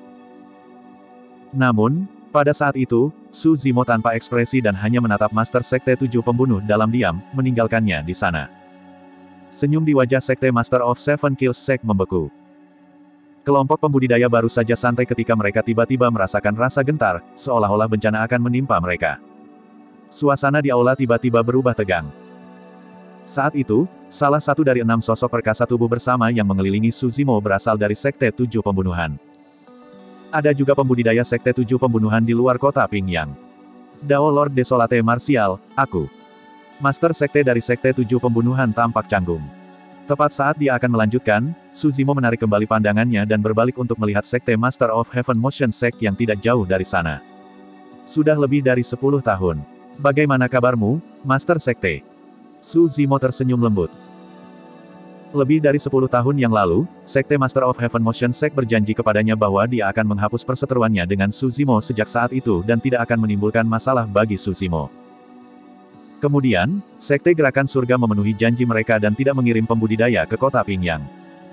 Namun, pada saat itu, Su Zimo tanpa ekspresi dan hanya menatap Master Sekte Tujuh Pembunuh dalam diam, meninggalkannya di sana. Senyum di wajah Sekte Master of Seven Kills Sect membeku. Kelompok pembudidaya baru saja santai ketika mereka tiba-tiba merasakan rasa gentar, seolah-olah bencana akan menimpa mereka. Suasana di aula tiba-tiba berubah tegang. Saat itu, salah satu dari enam sosok perkasa tubuh bersama yang mengelilingi Su Zimo berasal dari Sekte Tujuh Pembunuhan. Ada juga pembudidaya Sekte Tujuh Pembunuhan di luar kota Pingyang. Dao Lord Desolate Martial, aku. Master Sekte dari Sekte Tujuh Pembunuhan tampak canggung. Tepat saat dia akan melanjutkan, Su Zimo menarik kembali pandangannya dan berbalik untuk melihat Sekte Master of Heaven Motion Sect yang tidak jauh dari sana. Sudah lebih dari sepuluh tahun. Bagaimana kabarmu, Master Sekte? Su Zimo tersenyum lembut. Lebih dari sepuluh tahun yang lalu, Sekte Master of Heaven Motion Sect berjanji kepadanya bahwa dia akan menghapus perseteruannya dengan Su Zimo sejak saat itu dan tidak akan menimbulkan masalah bagi Su Zimo. Kemudian, Sekte Gerakan Surga memenuhi janji mereka dan tidak mengirim pembudidaya ke kota Pingyang.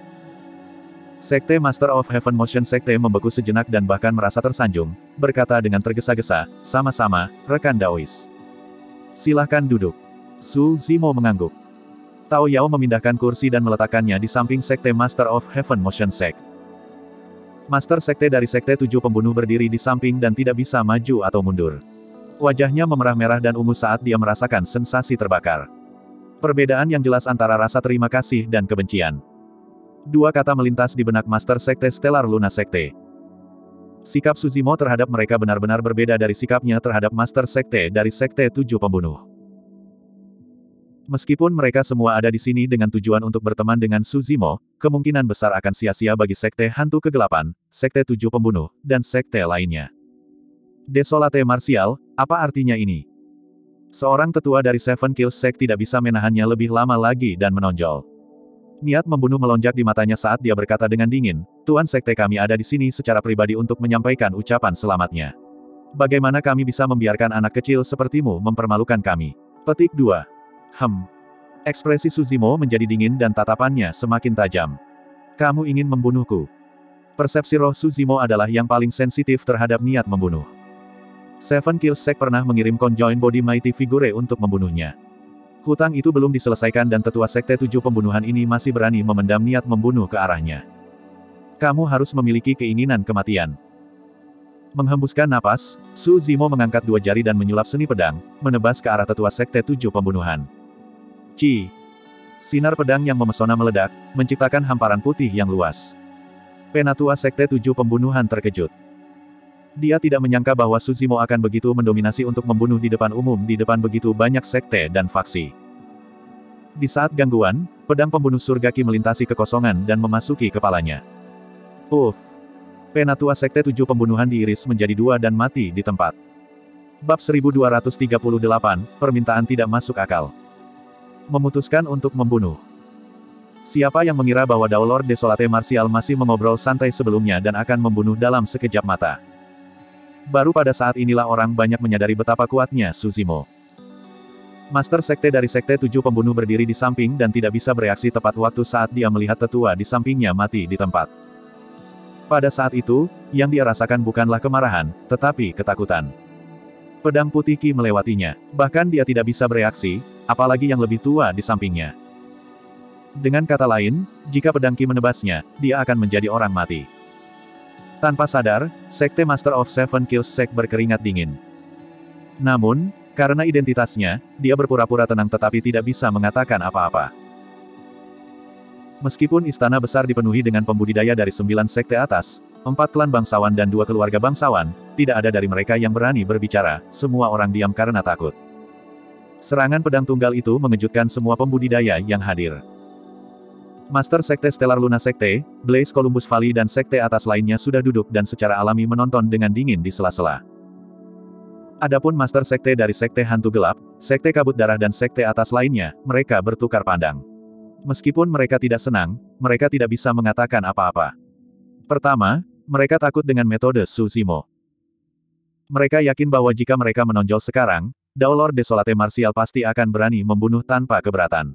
Sekte Master of Heaven Motion Sekte membeku sejenak dan bahkan merasa tersanjung, berkata dengan tergesa-gesa, sama-sama, rekan Daois. Silahkan duduk. Su Zimo mengangguk. Tao Yao memindahkan kursi dan meletakkannya di samping Sekte Master of Heaven Motion Sect. Master Sekte dari Sekte Tujuh Pembunuh berdiri di samping dan tidak bisa maju atau mundur. Wajahnya memerah merah dan ungu saat dia merasakan sensasi terbakar. Perbedaan yang jelas antara rasa terima kasih dan kebencian. Dua kata melintas di benak Master Sekte Stellar Luna Sekte. Sikap Su Zimo terhadap mereka benar-benar berbeda dari sikapnya terhadap Master Sekte dari Sekte Tujuh Pembunuh. Meskipun mereka semua ada di sini dengan tujuan untuk berteman dengan Su Zimo, kemungkinan besar akan sia-sia bagi Sekte Hantu Kegelapan, Sekte Tujuh Pembunuh, dan sekte lainnya. Desolate Martial, apa artinya ini? Seorang tetua dari Seven Kills Sect tidak bisa menahannya lebih lama lagi dan menonjol. Niat membunuh melonjak di matanya saat dia berkata dengan dingin, Tuan Sekte kami ada di sini secara pribadi untuk menyampaikan ucapan selamatnya. Bagaimana kami bisa membiarkan anak kecil sepertimu mempermalukan kami? Petik dua. Hem. Ekspresi Suzimo menjadi dingin dan tatapannya semakin tajam. Kamu ingin membunuhku? Persepsi roh Suzimo adalah yang paling sensitif terhadap niat membunuh. Seven Kills Sect pernah mengirim Conjoined Body Mighty Figure untuk membunuhnya. Hutang itu belum diselesaikan dan tetua Sekte Tujuh Pembunuhan ini masih berani memendam niat membunuh ke arahnya. Kamu harus memiliki keinginan kematian. Menghembuskan napas, Suzimo mengangkat dua jari dan menyulap seni pedang, menebas ke arah tetua Sekte Tujuh Pembunuhan. Ci. Sinar pedang yang memesona meledak, menciptakan hamparan putih yang luas. Penatua Sekte Tujuh Pembunuhan terkejut. Dia tidak menyangka bahwa Suzimo akan begitu mendominasi untuk membunuh di depan umum di depan begitu banyak sekte dan faksi. Di saat gangguan, pedang pembunuh surga Ki melintasi kekosongan dan memasuki kepalanya. Uff. Penatua Sekte Tujuh Pembunuhan diiris menjadi dua dan mati di tempat. Bab seribu dua ratus tiga puluh delapan, permintaan tidak masuk akal. Memutuskan untuk membunuh. Siapa yang mengira bahwa Dao Lord Desolate Martial masih mengobrol santai sebelumnya dan akan membunuh dalam sekejap mata. Baru pada saat inilah orang banyak menyadari betapa kuatnya Suzimo. Master Sekte dari Sekte Tujuh Pembunuh berdiri di samping dan tidak bisa bereaksi tepat waktu saat dia melihat tetua di sampingnya mati di tempat. Pada saat itu, yang dia rasakan bukanlah kemarahan, tetapi ketakutan. Pedang putih Ki melewatinya. Bahkan dia tidak bisa bereaksi, apalagi yang lebih tua di sampingnya. Dengan kata lain, jika pedang Ki menebasnya, dia akan menjadi orang mati. Tanpa sadar, Sekte Master of Seven Kills Sect berkeringat dingin. Namun, karena identitasnya, dia berpura-pura tenang tetapi tidak bisa mengatakan apa-apa. Meskipun istana besar dipenuhi dengan pembudidaya dari sembilan sekte atas, empat klan bangsawan dan dua keluarga bangsawan, tidak ada dari mereka yang berani berbicara, semua orang diam karena takut. Serangan pedang tunggal itu mengejutkan semua pembudidaya yang hadir. Master Sekte Stellar Luna Sekte, Blaze Columbus Valley dan sekte atas lainnya sudah duduk dan secara alami menonton dengan dingin di sela-sela. Adapun Master Sekte dari Sekte Hantu Gelap, Sekte Kabut Darah dan sekte atas lainnya, mereka bertukar pandang. Meskipun mereka tidak senang, mereka tidak bisa mengatakan apa-apa. Pertama, mereka takut dengan metode Suzimo. Mereka yakin bahwa jika mereka menonjol sekarang, Dao Lord Desolate Martial pasti akan berani membunuh tanpa keberatan.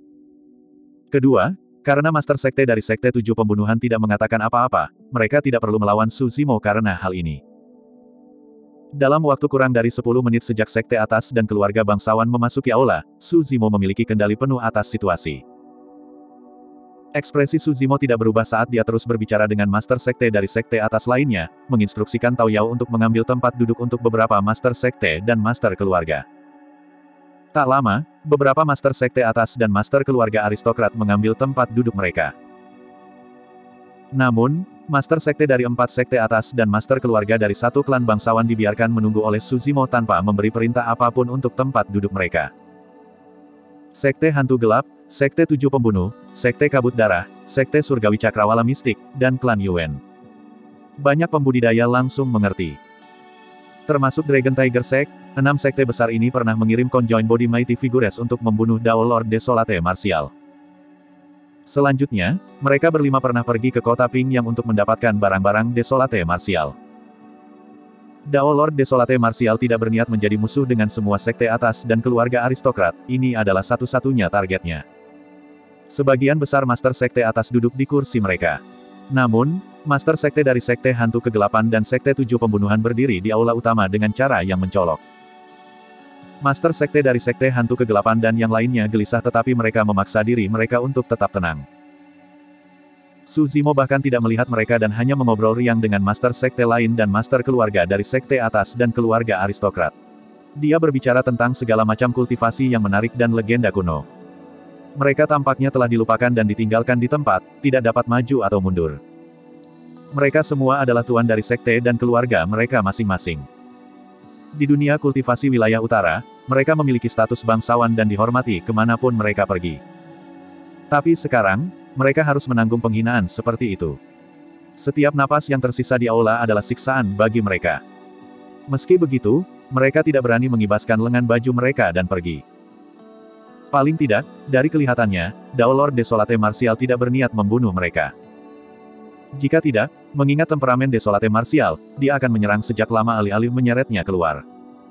Kedua, karena Master Sekte dari Sekte Tujuh Pembunuhan tidak mengatakan apa-apa, mereka tidak perlu melawan Suzimo karena hal ini. Dalam waktu kurang dari sepuluh menit sejak sekte atas dan keluarga bangsawan memasuki aula, Suzimo memiliki kendali penuh atas situasi. Ekspresi Suzimo tidak berubah saat dia terus berbicara dengan Master Sekte dari sekte atas lainnya, menginstruksikan Tao Yao untuk mengambil tempat duduk untuk beberapa Master Sekte dan Master Keluarga. Tak lama, beberapa Master Sekte atas dan Master Keluarga aristokrat mengambil tempat duduk mereka. Namun, Master Sekte dari empat sekte atas dan Master Keluarga dari satu klan bangsawan dibiarkan menunggu oleh Suzimo tanpa memberi perintah apapun untuk tempat duduk mereka. Sekte Hantu Gelap, Sekte Tujuh Pembunuh, Sekte Kabut Darah, Sekte Surgawi Cakrawala Mistik, dan Klan Yuan. Banyak pembudidaya langsung mengerti. Termasuk Dragon Tiger Sect, enam sekte besar ini pernah mengirim Conjoined Body Mighty Figures untuk membunuh Dao Lord Desolate Martial. Selanjutnya, mereka berlima pernah pergi ke kota Pingyang untuk mendapatkan barang-barang Desolate Martial. Dao Lord Desolate Martial tidak berniat menjadi musuh dengan semua sekte atas dan keluarga aristokrat, ini adalah satu-satunya targetnya. Sebagian besar Master Sekte atas duduk di kursi mereka. Namun, Master Sekte dari Sekte Hantu Kegelapan dan Sekte Tujuh Pembunuhan berdiri di aula utama dengan cara yang mencolok. Master Sekte dari Sekte Hantu Kegelapan dan yang lainnya gelisah tetapi mereka memaksa diri mereka untuk tetap tenang. Suzimo bahkan tidak melihat mereka dan hanya mengobrol riang dengan Master Sekte lain dan Master Keluarga dari Sekte atas dan keluarga aristokrat. Dia berbicara tentang segala macam kultivasi yang menarik dan legenda kuno. Mereka tampaknya telah dilupakan dan ditinggalkan di tempat, tidak dapat maju atau mundur. Mereka semua adalah tuan dari sekte dan keluarga mereka masing-masing. Di dunia kultivasi wilayah utara, mereka memiliki status bangsawan dan dihormati kemanapun mereka pergi. Tapi sekarang, mereka harus menanggung penghinaan seperti itu. Setiap napas yang tersisa di aula adalah siksaan bagi mereka. Meski begitu, mereka tidak berani mengibaskan lengan baju mereka dan pergi. Paling tidak, dari kelihatannya, Dao Lord Desolate Martial tidak berniat membunuh mereka. Jika tidak, mengingat temperamen Desolate Martial, dia akan menyerang sejak lama alih-alih menyeretnya keluar.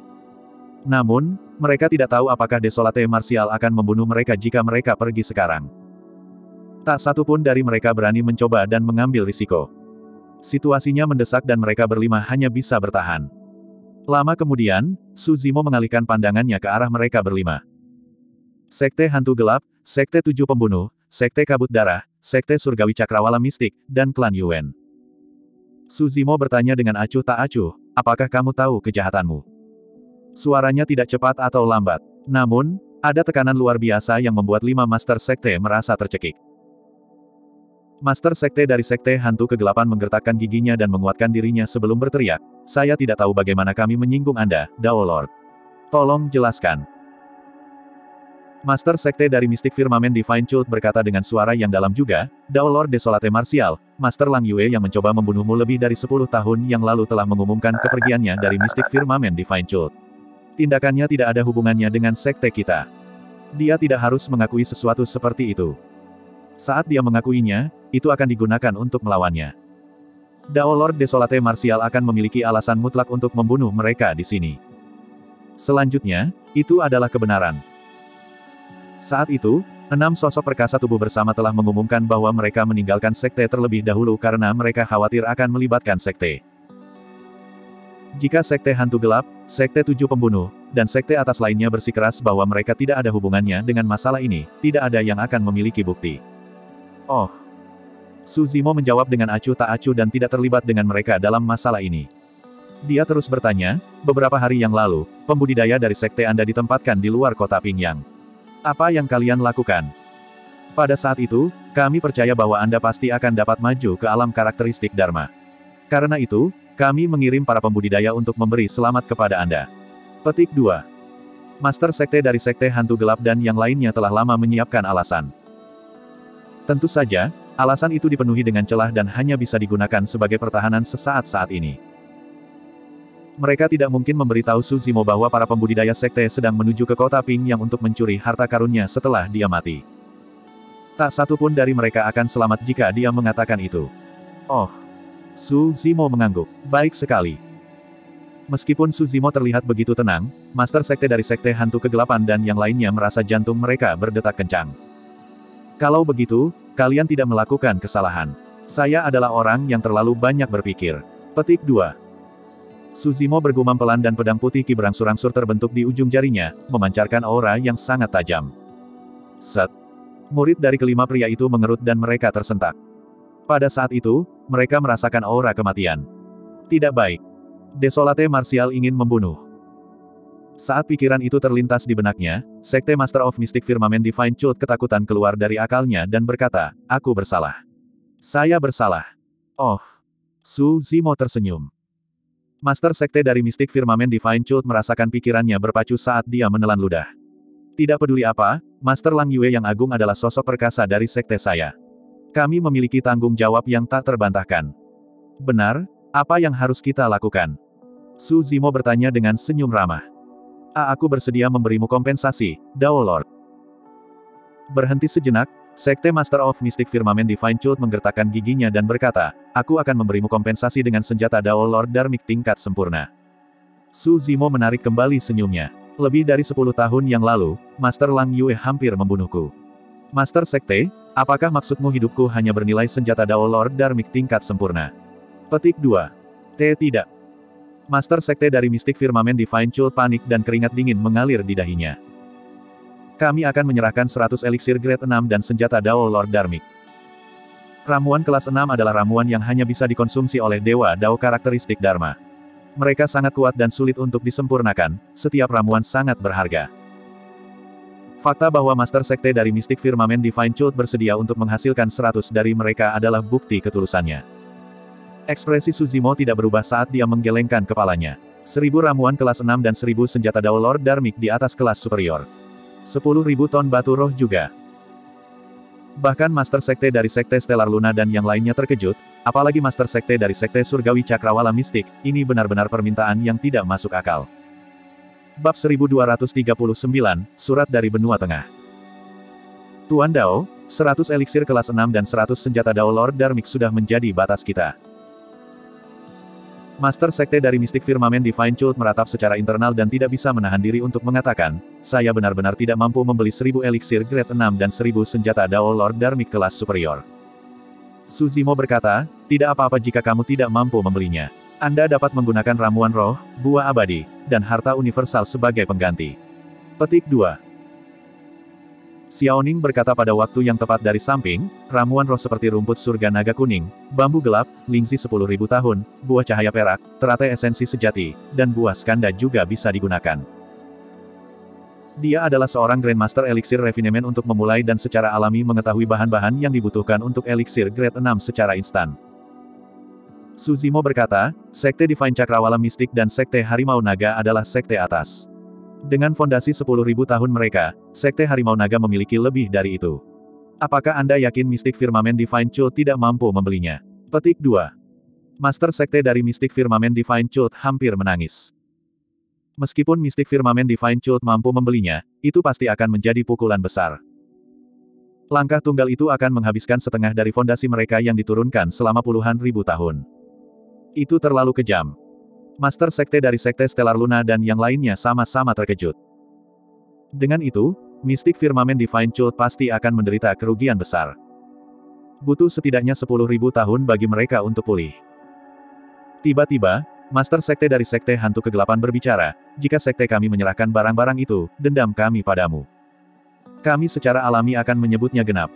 Namun, mereka tidak tahu apakah Desolate Martial akan membunuh mereka jika mereka pergi sekarang. Tak satu pun dari mereka berani mencoba dan mengambil risiko. Situasinya mendesak dan mereka berlima hanya bisa bertahan. Lama kemudian, Su Zimo mengalihkan pandangannya ke arah mereka berlima. Sekte Hantu Gelap, Sekte Tujuh Pembunuh, Sekte Kabut Darah, Sekte Surgawi Cakrawala Mistik, dan Klan Yuan. Su Zimo bertanya dengan acuh tak acuh, apakah kamu tahu kejahatanmu? Suaranya tidak cepat atau lambat. Namun, ada tekanan luar biasa yang membuat lima Master Sekte merasa tercekik. Master Sekte dari Sekte Hantu Kegelapan menggertakkan giginya dan menguatkan dirinya sebelum berteriak, saya tidak tahu bagaimana kami menyinggung Anda, Dao Lord. Tolong jelaskan. Master Sekte dari Mistik Firmamen Divine Cult berkata dengan suara yang dalam juga, Dao Lord Desolate Martial, Master Lang Yue yang mencoba membunuhmu lebih dari sepuluh tahun yang lalu telah mengumumkan kepergiannya dari Mistik Firmamen Divine Cult. Tindakannya tidak ada hubungannya dengan sekte kita. Dia tidak harus mengakui sesuatu seperti itu. Saat dia mengakuinya, itu akan digunakan untuk melawannya. Dao Lord Desolate Martial akan memiliki alasan mutlak untuk membunuh mereka di sini. Selanjutnya, itu adalah kebenaran. Saat itu, enam sosok perkasa tubuh bersama telah mengumumkan bahwa mereka meninggalkan sekte terlebih dahulu karena mereka khawatir akan melibatkan sekte. Jika Sekte Hantu Gelap, Sekte Tujuh Pembunuh, dan sekte atas lainnya bersikeras bahwa mereka tidak ada hubungannya dengan masalah ini, tidak ada yang akan memiliki bukti. Oh. Su Zimo menjawab dengan acuh tak acuh dan tidak terlibat dengan mereka dalam masalah ini. Dia terus bertanya, beberapa hari yang lalu, pembudidaya dari sekte Anda ditempatkan di luar kota Pingyang. Apa yang kalian lakukan? Pada saat itu, kami percaya bahwa Anda pasti akan dapat maju ke alam karakteristik Dharma. Karena itu, kami mengirim para pembudidaya untuk memberi selamat kepada Anda. Petik dua. Master Sekte dari Sekte Hantu Gelap dan yang lainnya telah lama menyiapkan alasan. Tentu saja, alasan itu dipenuhi dengan celah dan hanya bisa digunakan sebagai pertahanan sesaat saat ini. Mereka tidak mungkin memberitahu Su Zimo bahwa para pembudidaya sekte sedang menuju ke kota Pingyang untuk mencuri harta karunnya setelah dia mati. Tak satu pun dari mereka akan selamat jika dia mengatakan itu. Oh. Su Zimo mengangguk. Baik sekali. Meskipun Su Zimo terlihat begitu tenang, Master Sekte dari Sekte Hantu Kegelapan dan yang lainnya merasa jantung mereka berdetak kencang. Kalau begitu, kalian tidak melakukan kesalahan. Saya adalah orang yang terlalu banyak berpikir. Petik dua. Su Zimo bergumam pelan dan pedang putih ki berangsur-angsur terbentuk di ujung jarinya, memancarkan aura yang sangat tajam. Set. Murid dari kelima pria itu mengerut dan mereka tersentak. Pada saat itu, mereka merasakan aura kematian. Tidak baik. Desolate Martial ingin membunuh. Saat pikiran itu terlintas di benaknya, Sekte Master of Mystic Firmamen Divine Cult ketakutan keluar dari akalnya dan berkata, aku bersalah. Saya bersalah. Oh. Su Zimo tersenyum. Master Sekte dari Mystic Firmamen Divine Cult merasakan pikirannya berpacu saat dia menelan ludah. Tidak peduli apa, Master Lang Yue yang agung adalah sosok perkasa dari sekte saya. Kami memiliki tanggung jawab yang tak terbantahkan. Benar, apa yang harus kita lakukan? Su Zimo bertanya dengan senyum ramah. A aku bersedia memberimu kompensasi, Dao Lord. Berhenti sejenak, Sekte Master of Mystic Firmamen Divine Cult menggertakkan giginya dan berkata, aku akan memberimu kompensasi dengan senjata Dao Lord Dharmic tingkat sempurna. Su Zimo menarik kembali senyumnya. Lebih dari sepuluh tahun yang lalu, Master Lang Yue hampir membunuhku. Master Sekte, apakah maksudmu hidupku hanya bernilai senjata Dao Lord Dharmic tingkat sempurna? Petik dua. T tidak. Master Sekte dari Mistik Firmamen Divine Cult panik dan keringat dingin mengalir di dahinya. Kami akan menyerahkan seratus eliksir grade enam dan senjata Dao Lord Dharmic. Ramuan kelas enam adalah ramuan yang hanya bisa dikonsumsi oleh Dewa Dao karakteristik Dharma. Mereka sangat kuat dan sulit untuk disempurnakan, setiap ramuan sangat berharga. Fakta bahwa Master Sekte dari Mistik Firmamen Divine Cult bersedia untuk menghasilkan seratus dari mereka adalah bukti ketulusannya. Ekspresi Su Zimo tidak berubah saat dia menggelengkan kepalanya. Seribu ramuan kelas enam dan seribu senjata Dao Lord Dharmic di atas kelas superior. Sepuluh ribu ton batu roh juga. Bahkan Master Sekte dari Sekte Stellar Luna dan yang lainnya terkejut, apalagi Master Sekte dari Sekte Surgawi Cakrawala Mistik, ini benar-benar permintaan yang tidak masuk akal. Bab seribu dua ratus tiga puluh sembilan, Surat dari Benua Tengah. Tuan Dao, seratus eliksir kelas enam dan seratus senjata Dao Lord Dharmic sudah menjadi batas kita. Master Sekte dari Mistik Firmament Divine Cult meratap secara internal dan tidak bisa menahan diri untuk mengatakan, saya benar-benar tidak mampu membeli seribu eliksir grade enam dan seribu senjata Dao Lord Dharmic kelas superior. Su Zimo berkata, tidak apa-apa jika kamu tidak mampu membelinya. Anda dapat menggunakan ramuan roh, buah abadi, dan harta universal sebagai pengganti. Petik dua. Xiaoning berkata pada waktu yang tepat dari samping, ramuan roh seperti rumput surga naga kuning, bambu gelap, lingzi sepuluh ribu tahun, buah cahaya perak, teratai esensi sejati, dan buah skanda juga bisa digunakan. Dia adalah seorang Grandmaster Elixir Refinement untuk memulai dan secara alami mengetahui bahan-bahan yang dibutuhkan untuk elixir grade enam secara instan. Su Zimo berkata, Sekte Divine Cakrawala Mistik dan Sekte Harimau Naga adalah sekte atas. Dengan fondasi sepuluh ribu tahun mereka, Sekte Harimau Naga memiliki lebih dari itu. Apakah Anda yakin Mistik Firmament Divine Cult tidak mampu membelinya? Petik dua. Master Sekte dari Mistik Firmament Divine Cult hampir menangis. Meskipun Mistik Firmament Divine Cult mampu membelinya, itu pasti akan menjadi pukulan besar. Langkah tunggal itu akan menghabiskan setengah dari fondasi mereka yang diturunkan selama puluhan ribu tahun. Itu terlalu kejam. Master Sekte dari Sekte Stellar Luna dan yang lainnya sama-sama terkejut. Dengan itu, Mistik Firmament Divine Cult pasti akan menderita kerugian besar. Butuh setidaknya sepuluh ribu tahun bagi mereka untuk pulih. Tiba-tiba, Master Sekte dari Sekte Hantu Kegelapan berbicara, jika Sekte kami menyerahkan barang-barang itu, dendam kami padamu. Kami secara alami akan menyebutnya genap.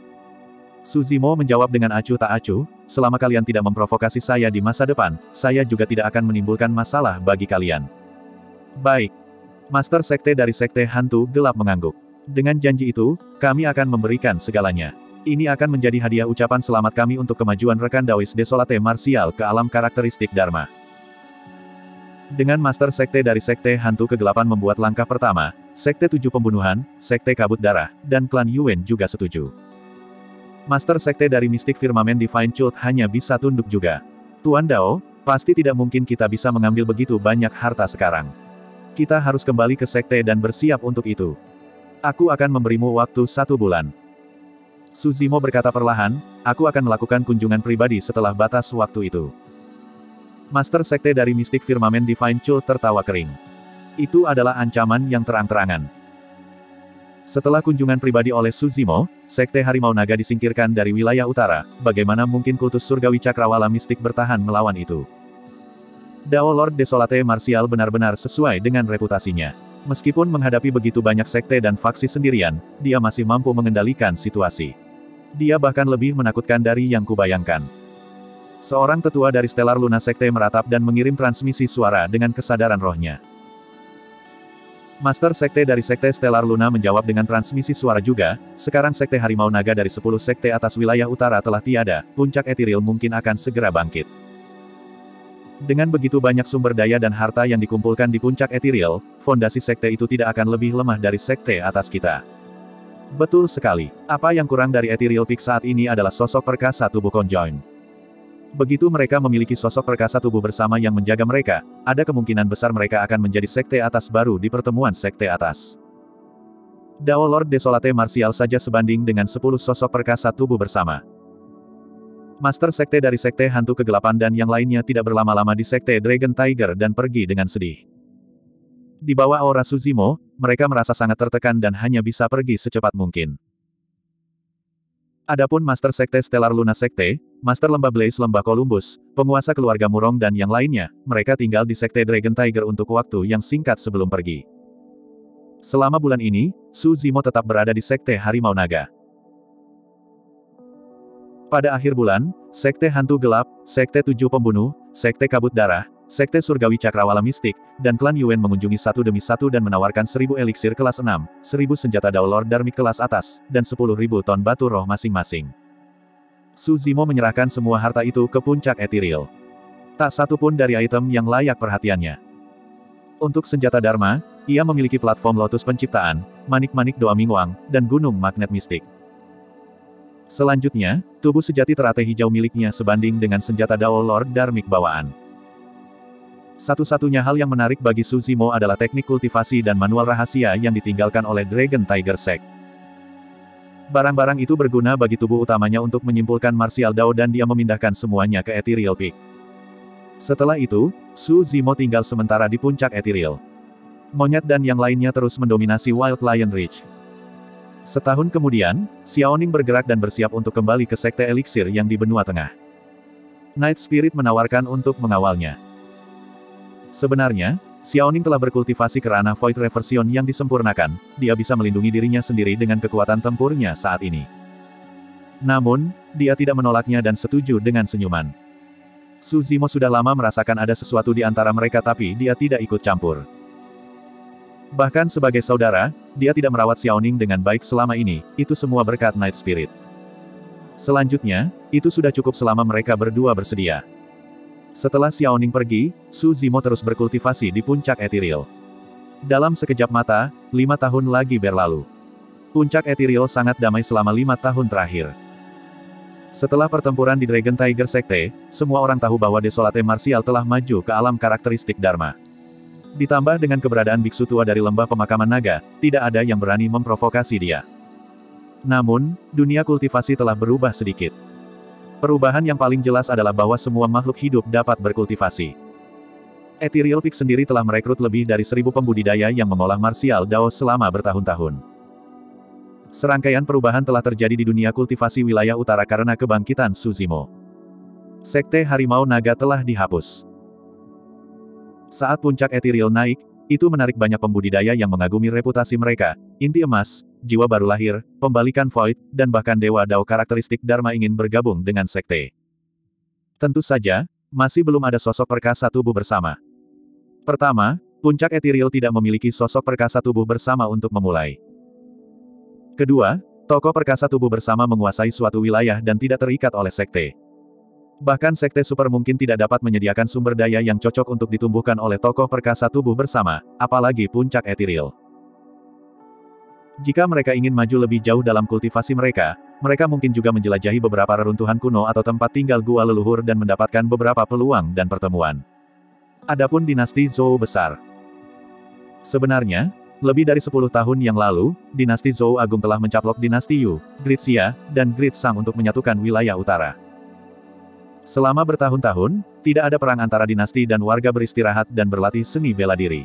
Su Zimo menjawab dengan acuh tak acuh, selama kalian tidak memprovokasi saya di masa depan, saya juga tidak akan menimbulkan masalah bagi kalian. Baik. Master Sekte dari Sekte Hantu Gelap mengangguk. Dengan janji itu, kami akan memberikan segalanya. Ini akan menjadi hadiah ucapan selamat kami untuk kemajuan rekan Dawis Desolate Martial ke alam karakteristik Dharma. Dengan Master Sekte dari Sekte Hantu Kegelapan membuat langkah pertama, Sekte Tujuh Pembunuhan, Sekte Kabut Darah, dan klan Yuan juga setuju. Master Sekte dari Mistik Firmament Divine Cult hanya bisa tunduk juga. Tuan Dao, pasti tidak mungkin kita bisa mengambil begitu banyak harta sekarang. Kita harus kembali ke Sekte dan bersiap untuk itu. Aku akan memberimu waktu satu bulan. Su Zimo berkata perlahan, aku akan melakukan kunjungan pribadi setelah batas waktu itu. Master Sekte dari Mistik Firmament Divine Cult tertawa kering. Itu adalah ancaman yang terang-terangan. Setelah kunjungan pribadi oleh Su Zimo, Sekte Harimau Naga disingkirkan dari wilayah utara, bagaimana mungkin kultus surgawi cakrawala mistik bertahan melawan itu? Dao Lord Desolate Martial benar-benar sesuai dengan reputasinya. Meskipun menghadapi begitu banyak sekte dan faksi sendirian, dia masih mampu mengendalikan situasi. Dia bahkan lebih menakutkan dari yang kubayangkan. Seorang tetua dari Stellar Luna Sekte meratap dan mengirim transmisi suara dengan kesadaran rohnya. Master Sekte dari Sekte Stellar Luna menjawab dengan transmisi suara juga, sekarang Sekte Harimau Naga dari sepuluh sekte atas wilayah utara telah tiada, puncak etiril mungkin akan segera bangkit. Dengan begitu banyak sumber daya dan harta yang dikumpulkan di puncak etiril, fondasi sekte itu tidak akan lebih lemah dari sekte atas kita. Betul sekali, apa yang kurang dari etiril peak saat ini adalah sosok perkasa tubuh conjoin. Begitu mereka memiliki sosok perkasa tubuh bersama yang menjaga mereka, ada kemungkinan besar mereka akan menjadi sekte atas baru di pertemuan sekte atas. Dao Lord Desolate Martial saja sebanding dengan sepuluh sosok perkasa tubuh bersama. Master Sekte dari Sekte Hantu Kegelapan dan yang lainnya tidak berlama-lama di Sekte Dragon Tiger dan pergi dengan sedih. Di bawah aura Su Zimo, mereka merasa sangat tertekan dan hanya bisa pergi secepat mungkin. Adapun Master Sekte Stellar Luna Sekte, Master Lembah Blaze Lembah Columbus, penguasa keluarga Murong dan yang lainnya, mereka tinggal di Sekte Dragon Tiger untuk waktu yang singkat sebelum pergi. Selama bulan ini, Su Zimo tetap berada di Sekte Harimau Naga. Pada akhir bulan, Sekte Hantu Gelap, Sekte Tujuh Pembunuh, Sekte Kabut Darah, Sekte Surgawi Cakrawala Mistik, dan klan Yuan mengunjungi satu demi satu dan menawarkan seribu eliksir kelas enam, seribu senjata Dao Lord Dharmic kelas atas, dan sepuluh ribu ton batu roh masing-masing. Su Zimo menyerahkan semua harta itu ke puncak etiril. Tak satu pun dari item yang layak perhatiannya. Untuk senjata Dharma, ia memiliki platform Lotus Penciptaan, manik-manik Doa Mingwang, dan gunung magnet mistik. Selanjutnya, tubuh sejati teratai hijau miliknya sebanding dengan senjata Dao Lord Dharmic bawaan. Satu-satunya hal yang menarik bagi Su Zimo adalah teknik kultivasi dan manual rahasia yang ditinggalkan oleh Dragon Tiger Sect. Barang-barang itu berguna bagi tubuh utamanya untuk menyimpulkan martial Dao dan dia memindahkan semuanya ke Ethereal Peak. Setelah itu, Su Zimo tinggal sementara di puncak Ethereal. Monyet dan yang lainnya terus mendominasi Wild Lion Ridge. Setahun kemudian, Xiaoning bergerak dan bersiap untuk kembali ke Sekte Elixir yang di benua tengah. Night Spirit menawarkan untuk mengawalnya. Sebenarnya, Xiaoning telah berkultivasi ke ranah Void Reversion yang disempurnakan, dia bisa melindungi dirinya sendiri dengan kekuatan tempurnya saat ini. Namun, dia tidak menolaknya dan setuju dengan senyuman. Su Zimo sudah lama merasakan ada sesuatu di antara mereka tapi dia tidak ikut campur. Bahkan sebagai saudara, dia tidak merawat Xiaoning dengan baik selama ini, itu semua berkat Night Spirit. Selanjutnya, itu sudah cukup selama mereka berdua bersedia. Setelah Xiaoning pergi, Su Zimo terus berkultivasi di puncak Ethereal. Dalam sekejap mata, lima tahun lagi berlalu. Puncak Ethereal sangat damai selama lima tahun terakhir. Setelah pertempuran di Dragon Tiger Sekte, semua orang tahu bahwa Desolate Martial telah maju ke alam karakteristik Dharma. Ditambah dengan keberadaan biksu tua dari lembah pemakaman naga, tidak ada yang berani memprovokasi dia. Namun, dunia kultivasi telah berubah sedikit. Perubahan yang paling jelas adalah bahwa semua makhluk hidup dapat berkultivasi. Ethereal Peak sendiri telah merekrut lebih dari seribu pembudidaya yang mengolah martial Dao selama bertahun-tahun. Serangkaian perubahan telah terjadi di dunia kultivasi wilayah utara karena kebangkitan Su Zimo. Sekte Harimau Naga telah dihapus. Saat puncak Ethereal naik, itu menarik banyak pembudidaya yang mengagumi reputasi mereka, inti emas, jiwa baru lahir, pembalikan Void, dan bahkan Dewa Dao karakteristik Dharma ingin bergabung dengan sekte. Tentu saja, masih belum ada sosok perkasa tubuh bersama. Pertama, puncak Ethereal tidak memiliki sosok perkasa tubuh bersama untuk memulai. Kedua, tokoh perkasa tubuh bersama menguasai suatu wilayah dan tidak terikat oleh sekte. Bahkan sekte super mungkin tidak dapat menyediakan sumber daya yang cocok untuk ditumbuhkan oleh tokoh perkasa tubuh bersama, apalagi puncak Ethereal. Jika mereka ingin maju lebih jauh dalam kultivasi mereka, mereka mungkin juga menjelajahi beberapa reruntuhan kuno atau tempat tinggal gua leluhur dan mendapatkan beberapa peluang dan pertemuan. Adapun dinasti Zhou besar. Sebenarnya, lebih dari sepuluh tahun yang lalu, dinasti Zhou Agung telah mencaplok dinasti Yu, Grid Xia, dan Grid Sang untuk menyatukan wilayah utara. Selama bertahun-tahun, tidak ada perang antara dinasti dan warga beristirahat dan berlatih seni bela diri.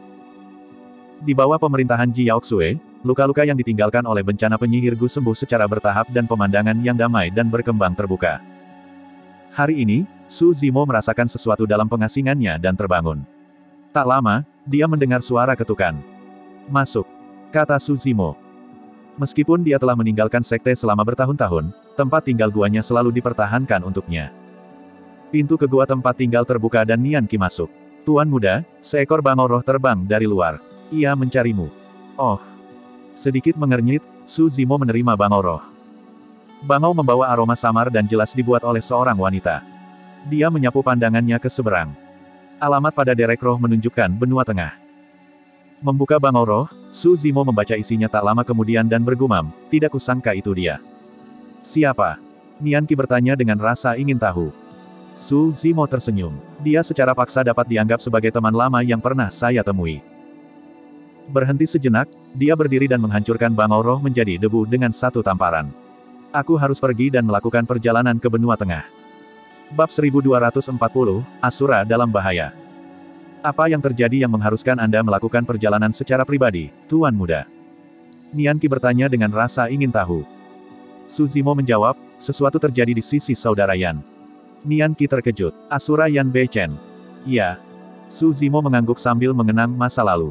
Di bawah pemerintahan Ji Yaoxue, luka-luka yang ditinggalkan oleh bencana penyihir Gu sembuh secara bertahap dan pemandangan yang damai dan berkembang terbuka. Hari ini, Su Zimo merasakan sesuatu dalam pengasingannya dan terbangun. Tak lama, dia mendengar suara ketukan. "Masuk," kata Su Zimo. Meskipun dia telah meninggalkan sekte selama bertahun-tahun, tempat tinggal guanya selalu dipertahankan untuknya. Pintu ke gua tempat tinggal terbuka dan Nian Qi masuk. "Tuan muda, seekor bangau roh terbang dari luar. Ia mencarimu." "Oh." Sedikit mengernyit, Su Zimo menerima bangau roh. Bangau membawa aroma samar dan jelas dibuat oleh seorang wanita. Dia menyapu pandangannya ke seberang. Alamat pada derek roh menunjukkan benua tengah. Membuka bangau roh, Su Zimo membaca isinya tak lama kemudian dan bergumam, "Tidak kusangka itu dia." "Siapa?" Nian Qi bertanya dengan rasa ingin tahu. Su Zimo tersenyum. Dia secara paksa dapat dianggap sebagai teman lama yang pernah saya temui. Berhenti sejenak, dia berdiri dan menghancurkan bangau roh menjadi debu dengan satu tamparan. "Aku harus pergi dan melakukan perjalanan ke benua tengah." Bab seribu dua ratus empat puluh, Asura dalam bahaya. "Apa yang terjadi yang mengharuskan Anda melakukan perjalanan secara pribadi, Tuan Muda?" Nian Qi bertanya dengan rasa ingin tahu. Su Zimo menjawab, "Sesuatu terjadi di sisi saudara Yan." Nian Qi terkejut. "Asura Yan Beichen?" "Iya." Su Zimo mengangguk sambil mengenang masa lalu.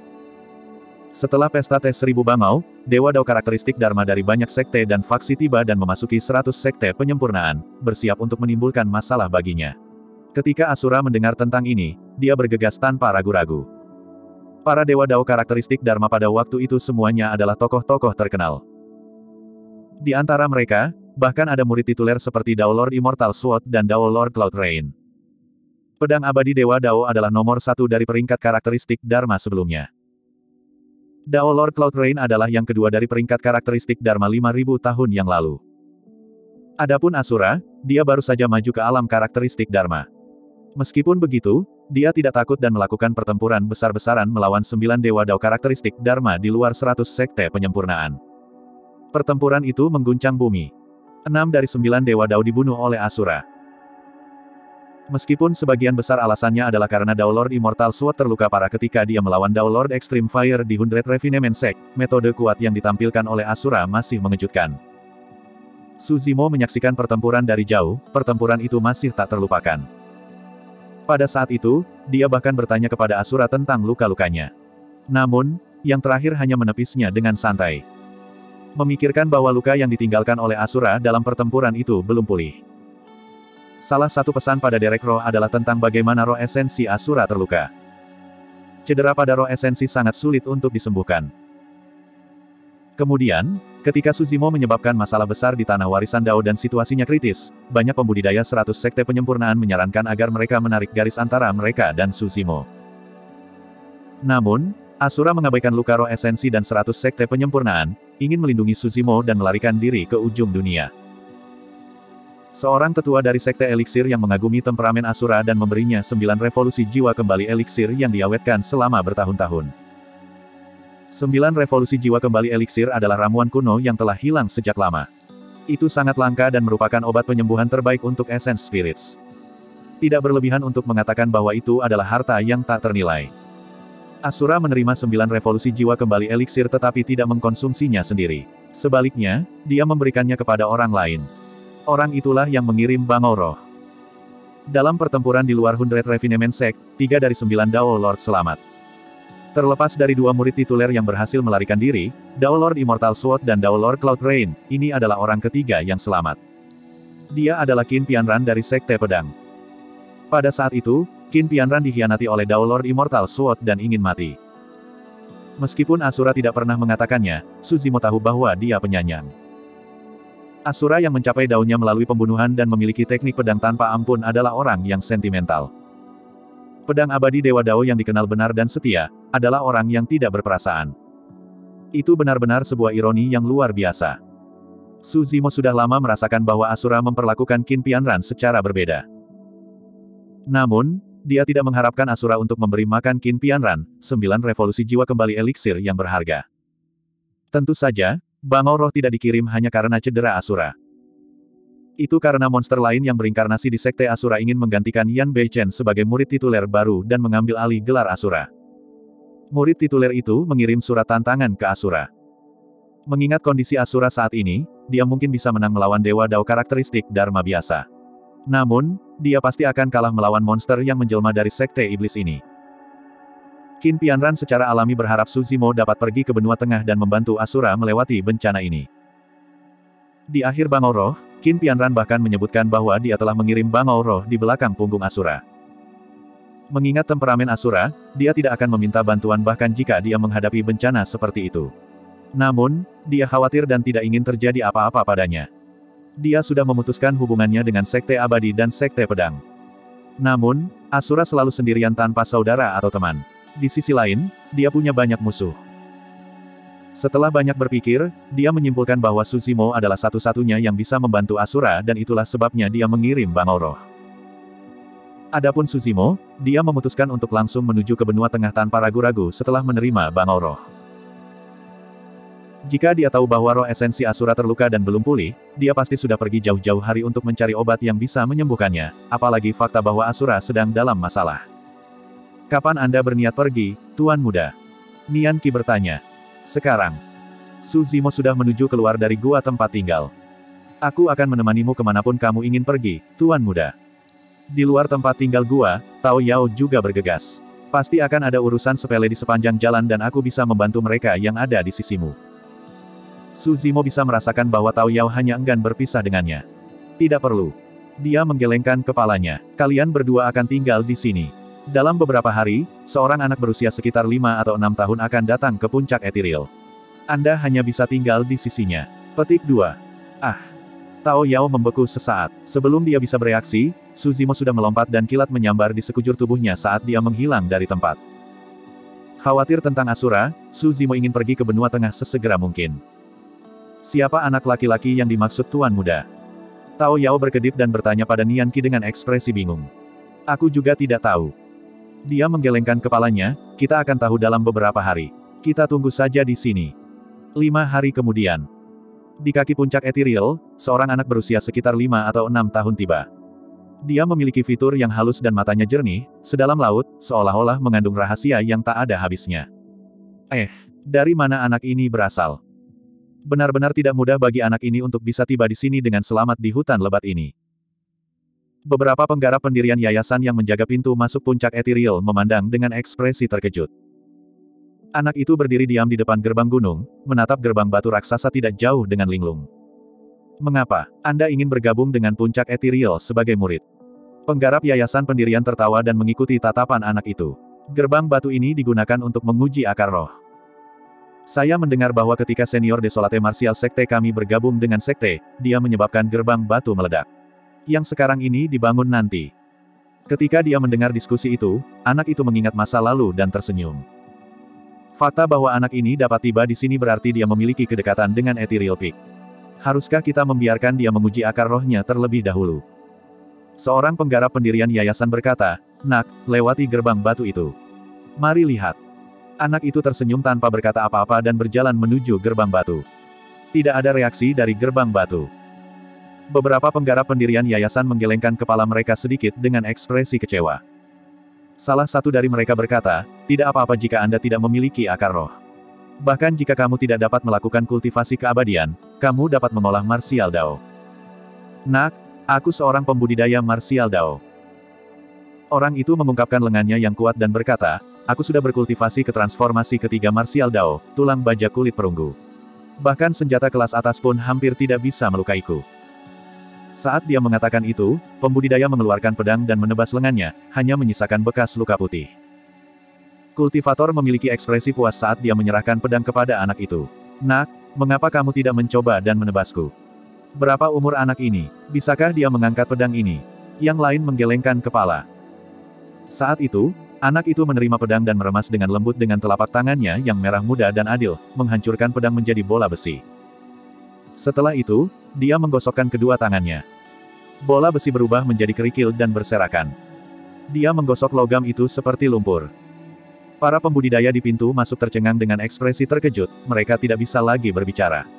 Setelah pesta tes seribu bangau, Dewa Dao karakteristik Dharma dari banyak sekte dan faksi tiba dan memasuki seratus sekte penyempurnaan, bersiap untuk menimbulkan masalah baginya. Ketika Asura mendengar tentang ini, dia bergegas tanpa ragu-ragu. Para Dewa Dao karakteristik Dharma pada waktu itu semuanya adalah tokoh-tokoh terkenal. Di antara mereka, bahkan ada murid tituler seperti Dao Lord Immortal Sword dan Dao Lord Cloud Rain. Pedang abadi Dewa Dao adalah nomor satu dari peringkat karakteristik Dharma sebelumnya. Dao Lord Cloud Rain adalah yang kedua dari peringkat karakteristik Dharma lima ribu tahun yang lalu. Adapun Asura, dia baru saja maju ke alam karakteristik Dharma. Meskipun begitu, dia tidak takut dan melakukan pertempuran besar-besaran melawan sembilan Dewa Dao karakteristik Dharma di luar seratus sekte penyempurnaan. Pertempuran itu mengguncang bumi. Enam dari sembilan Dewa Dao dibunuh oleh Asura. Meskipun sebagian besar alasannya adalah karena Dao Lord Immortal Sword terluka parah ketika dia melawan Dao Lord Extreme Fire di Hundred Refinement Sect, metode kuat yang ditampilkan oleh Asura masih mengejutkan. Suzimo menyaksikan pertempuran dari jauh, pertempuran itu masih tak terlupakan. Pada saat itu, dia bahkan bertanya kepada Asura tentang luka-lukanya. Namun, yang terakhir hanya menepisnya dengan santai. Memikirkan bahwa luka yang ditinggalkan oleh Asura dalam pertempuran itu belum pulih. Salah satu pesan pada Derek Roh adalah tentang bagaimana roh esensi Asura terluka. Cedera pada roh esensi sangat sulit untuk disembuhkan. Kemudian, ketika Suzimo menyebabkan masalah besar di tanah warisan Dao dan situasinya kritis, banyak pembudidaya seratus sekte penyempurnaan menyarankan agar mereka menarik garis antara mereka dan Suzimo. Namun, Asura mengabaikan luka roh esensi dan seratus sekte penyempurnaan, ingin melindungi Suzimo dan melarikan diri ke ujung dunia. Seorang tetua dari Sekte Eliksir yang mengagumi temperamen Asura dan memberinya sembilan revolusi jiwa kembali eliksir yang diawetkan selama bertahun-tahun. Sembilan revolusi jiwa kembali eliksir adalah ramuan kuno yang telah hilang sejak lama. Itu sangat langka dan merupakan obat penyembuhan terbaik untuk Essence Spirits. Tidak berlebihan untuk mengatakan bahwa itu adalah harta yang tak ternilai. Asura menerima sembilan revolusi jiwa kembali eliksir tetapi tidak mengkonsumsinya sendiri. Sebaliknya, dia memberikannya kepada orang lain. Orang itulah yang mengirim Bangau Roh. Dalam pertempuran di luar Hundred Refinement Sect, tiga dari sembilan Dao Lord selamat. Terlepas dari dua murid tituler yang berhasil melarikan diri, Dao Lord Immortal Sword dan Dao Lord Cloud Rain, ini adalah orang ketiga yang selamat. Dia adalah Qin Pianran dari Sekte Pedang. Pada saat itu, Qin Pianran dikhianati oleh Dao Lord Immortal Sword dan ingin mati. Meskipun Asura tidak pernah mengatakannya, Suzimo tahu bahwa dia penyanyang. Asura yang mencapai daunnya melalui pembunuhan dan memiliki teknik pedang tanpa ampun adalah orang yang sentimental. Pedang abadi Dewa Dao yang dikenal benar dan setia, adalah orang yang tidak berperasaan. Itu benar-benar sebuah ironi yang luar biasa. Suzimo sudah lama merasakan bahwa Asura memperlakukan Qin Pianran secara berbeda. Namun, dia tidak mengharapkan Asura untuk memberi makan Qin Pianran, sembilan revolusi jiwa kembali eliksir yang berharga. Tentu saja, Bangau Roh tidak dikirim hanya karena cedera Asura. Itu karena monster lain yang berinkarnasi di Sekte Asura ingin menggantikan Yan Beichen sebagai murid tituler baru dan mengambil alih gelar Asura. Murid tituler itu mengirim surat tantangan ke Asura. Mengingat kondisi Asura saat ini, dia mungkin bisa menang melawan Dewa Dao karakteristik Dharma biasa. Namun, dia pasti akan kalah melawan monster yang menjelma dari Sekte Iblis ini. Qin Pianran secara alami berharap Suzimo dapat pergi ke benua tengah dan membantu Asura melewati bencana ini. Di akhir Bangau Roh, Qin Pianran bahkan menyebutkan bahwa dia telah mengirim Bangau Roh di belakang punggung Asura. Mengingat temperamen Asura, dia tidak akan meminta bantuan bahkan jika dia menghadapi bencana seperti itu. Namun, dia khawatir dan tidak ingin terjadi apa-apa padanya. Dia sudah memutuskan hubungannya dengan Sekte Abadi dan Sekte Pedang. Namun, Asura selalu sendirian tanpa saudara atau teman. Di sisi lain, dia punya banyak musuh. Setelah banyak berpikir, dia menyimpulkan bahwa Suzimo adalah satu-satunya yang bisa membantu Asura dan itulah sebabnya dia mengirim Bangau Roh. Adapun Suzimo, dia memutuskan untuk langsung menuju ke benua tengah tanpa ragu-ragu setelah menerima Bangau Roh. Jika dia tahu bahwa roh esensi Asura terluka dan belum pulih, dia pasti sudah pergi jauh-jauh hari untuk mencari obat yang bisa menyembuhkannya, apalagi fakta bahwa Asura sedang dalam masalah. Kapan Anda berniat pergi, Tuan Muda? Nian Qi bertanya. Sekarang. Suzimo sudah menuju keluar dari gua tempat tinggal. Aku akan menemanimu kemanapun kamu ingin pergi, Tuan Muda. Di luar tempat tinggal gua, Tao Yao juga bergegas. Pasti akan ada urusan sepele di sepanjang jalan dan aku bisa membantu mereka yang ada di sisimu. Suzimo bisa merasakan bahwa Tao Yao hanya enggan berpisah dengannya. Tidak perlu. Dia menggelengkan kepalanya. Kalian berdua akan tinggal di sini. Dalam beberapa hari, seorang anak berusia sekitar lima atau enam tahun akan datang ke puncak Ethereal. Anda hanya bisa tinggal di sisinya. Petik dua. Ah. Tao Yao membeku sesaat. Sebelum dia bisa bereaksi, Suzimo sudah melompat dan kilat menyambar di sekujur tubuhnya saat dia menghilang dari tempat. Khawatir tentang Asura, Suzimo ingin pergi ke benua tengah sesegera mungkin. Siapa anak laki-laki yang dimaksud Tuan Muda? Tao Yao berkedip dan bertanya pada Nian Qi dengan ekspresi bingung. Aku juga tidak tahu. Dia menggelengkan kepalanya, kita akan tahu dalam beberapa hari. Kita tunggu saja di sini. Lima hari kemudian. Di kaki puncak ethereal, seorang anak berusia sekitar lima atau enam tahun tiba. Dia memiliki fitur yang halus dan matanya jernih, sedalam laut, seolah-olah mengandung rahasia yang tak ada habisnya. Eh, dari mana anak ini berasal? Benar-benar tidak mudah bagi anak ini untuk bisa tiba di sini dengan selamat di hutan lebat ini. Beberapa penggarap pendirian yayasan yang menjaga pintu masuk puncak ethereal memandang dengan ekspresi terkejut. Anak itu berdiri diam di depan gerbang gunung, menatap gerbang batu raksasa tidak jauh dengan linglung. Mengapa Anda ingin bergabung dengan puncak ethereal sebagai murid? Penggarap yayasan pendirian tertawa dan mengikuti tatapan anak itu. Gerbang batu ini digunakan untuk menguji akar roh. Saya mendengar bahwa ketika senior Desolate Martial Sekte kami bergabung dengan sekte, dia menyebabkan gerbang batu meledak. Yang sekarang ini dibangun nanti. Ketika dia mendengar diskusi itu, anak itu mengingat masa lalu dan tersenyum. Fakta bahwa anak ini dapat tiba di sini berarti dia memiliki kedekatan dengan Ethereal Peak. Haruskah kita membiarkan dia menguji akar rohnya terlebih dahulu? Seorang penggarap pendirian yayasan berkata, "Nak, lewati gerbang batu itu. Mari lihat." Anak itu tersenyum tanpa berkata apa-apa dan berjalan menuju gerbang batu. Tidak ada reaksi dari gerbang batu. Beberapa penggarap pendirian yayasan menggelengkan kepala mereka sedikit dengan ekspresi kecewa. Salah satu dari mereka berkata, "Tidak apa-apa jika Anda tidak memiliki akar roh. Bahkan jika kamu tidak dapat melakukan kultivasi keabadian, kamu dapat mengolah Martial Dao." "Nak, aku seorang pembudidaya Martial Dao." Orang itu mengungkapkan lengannya yang kuat dan berkata, "Aku sudah berkultivasi ke transformasi ketiga Martial Dao, tulang baja kulit perunggu. Bahkan senjata kelas atas pun hampir tidak bisa melukaiku." Saat dia mengatakan itu, pembudidaya mengeluarkan pedang dan menebas lengannya, hanya menyisakan bekas luka putih. Kultivator memiliki ekspresi puas saat dia menyerahkan pedang kepada anak itu. "Nak, mengapa kamu tidak mencoba dan menebasku? Berapa umur anak ini? Bisakah dia mengangkat pedang ini?" Yang lain menggelengkan kepala. Saat itu, anak itu menerima pedang dan meremas dengan lembut dengan telapak tangannya yang merah muda dan adil, menghancurkan pedang menjadi bola besi. Setelah itu, dia menggosokkan kedua tangannya. Bola besi berubah menjadi kerikil dan berserakan. Dia menggosok logam itu seperti lumpur. Para pembudidaya di pintu masuk tercengang dengan ekspresi terkejut, mereka tidak bisa lagi berbicara.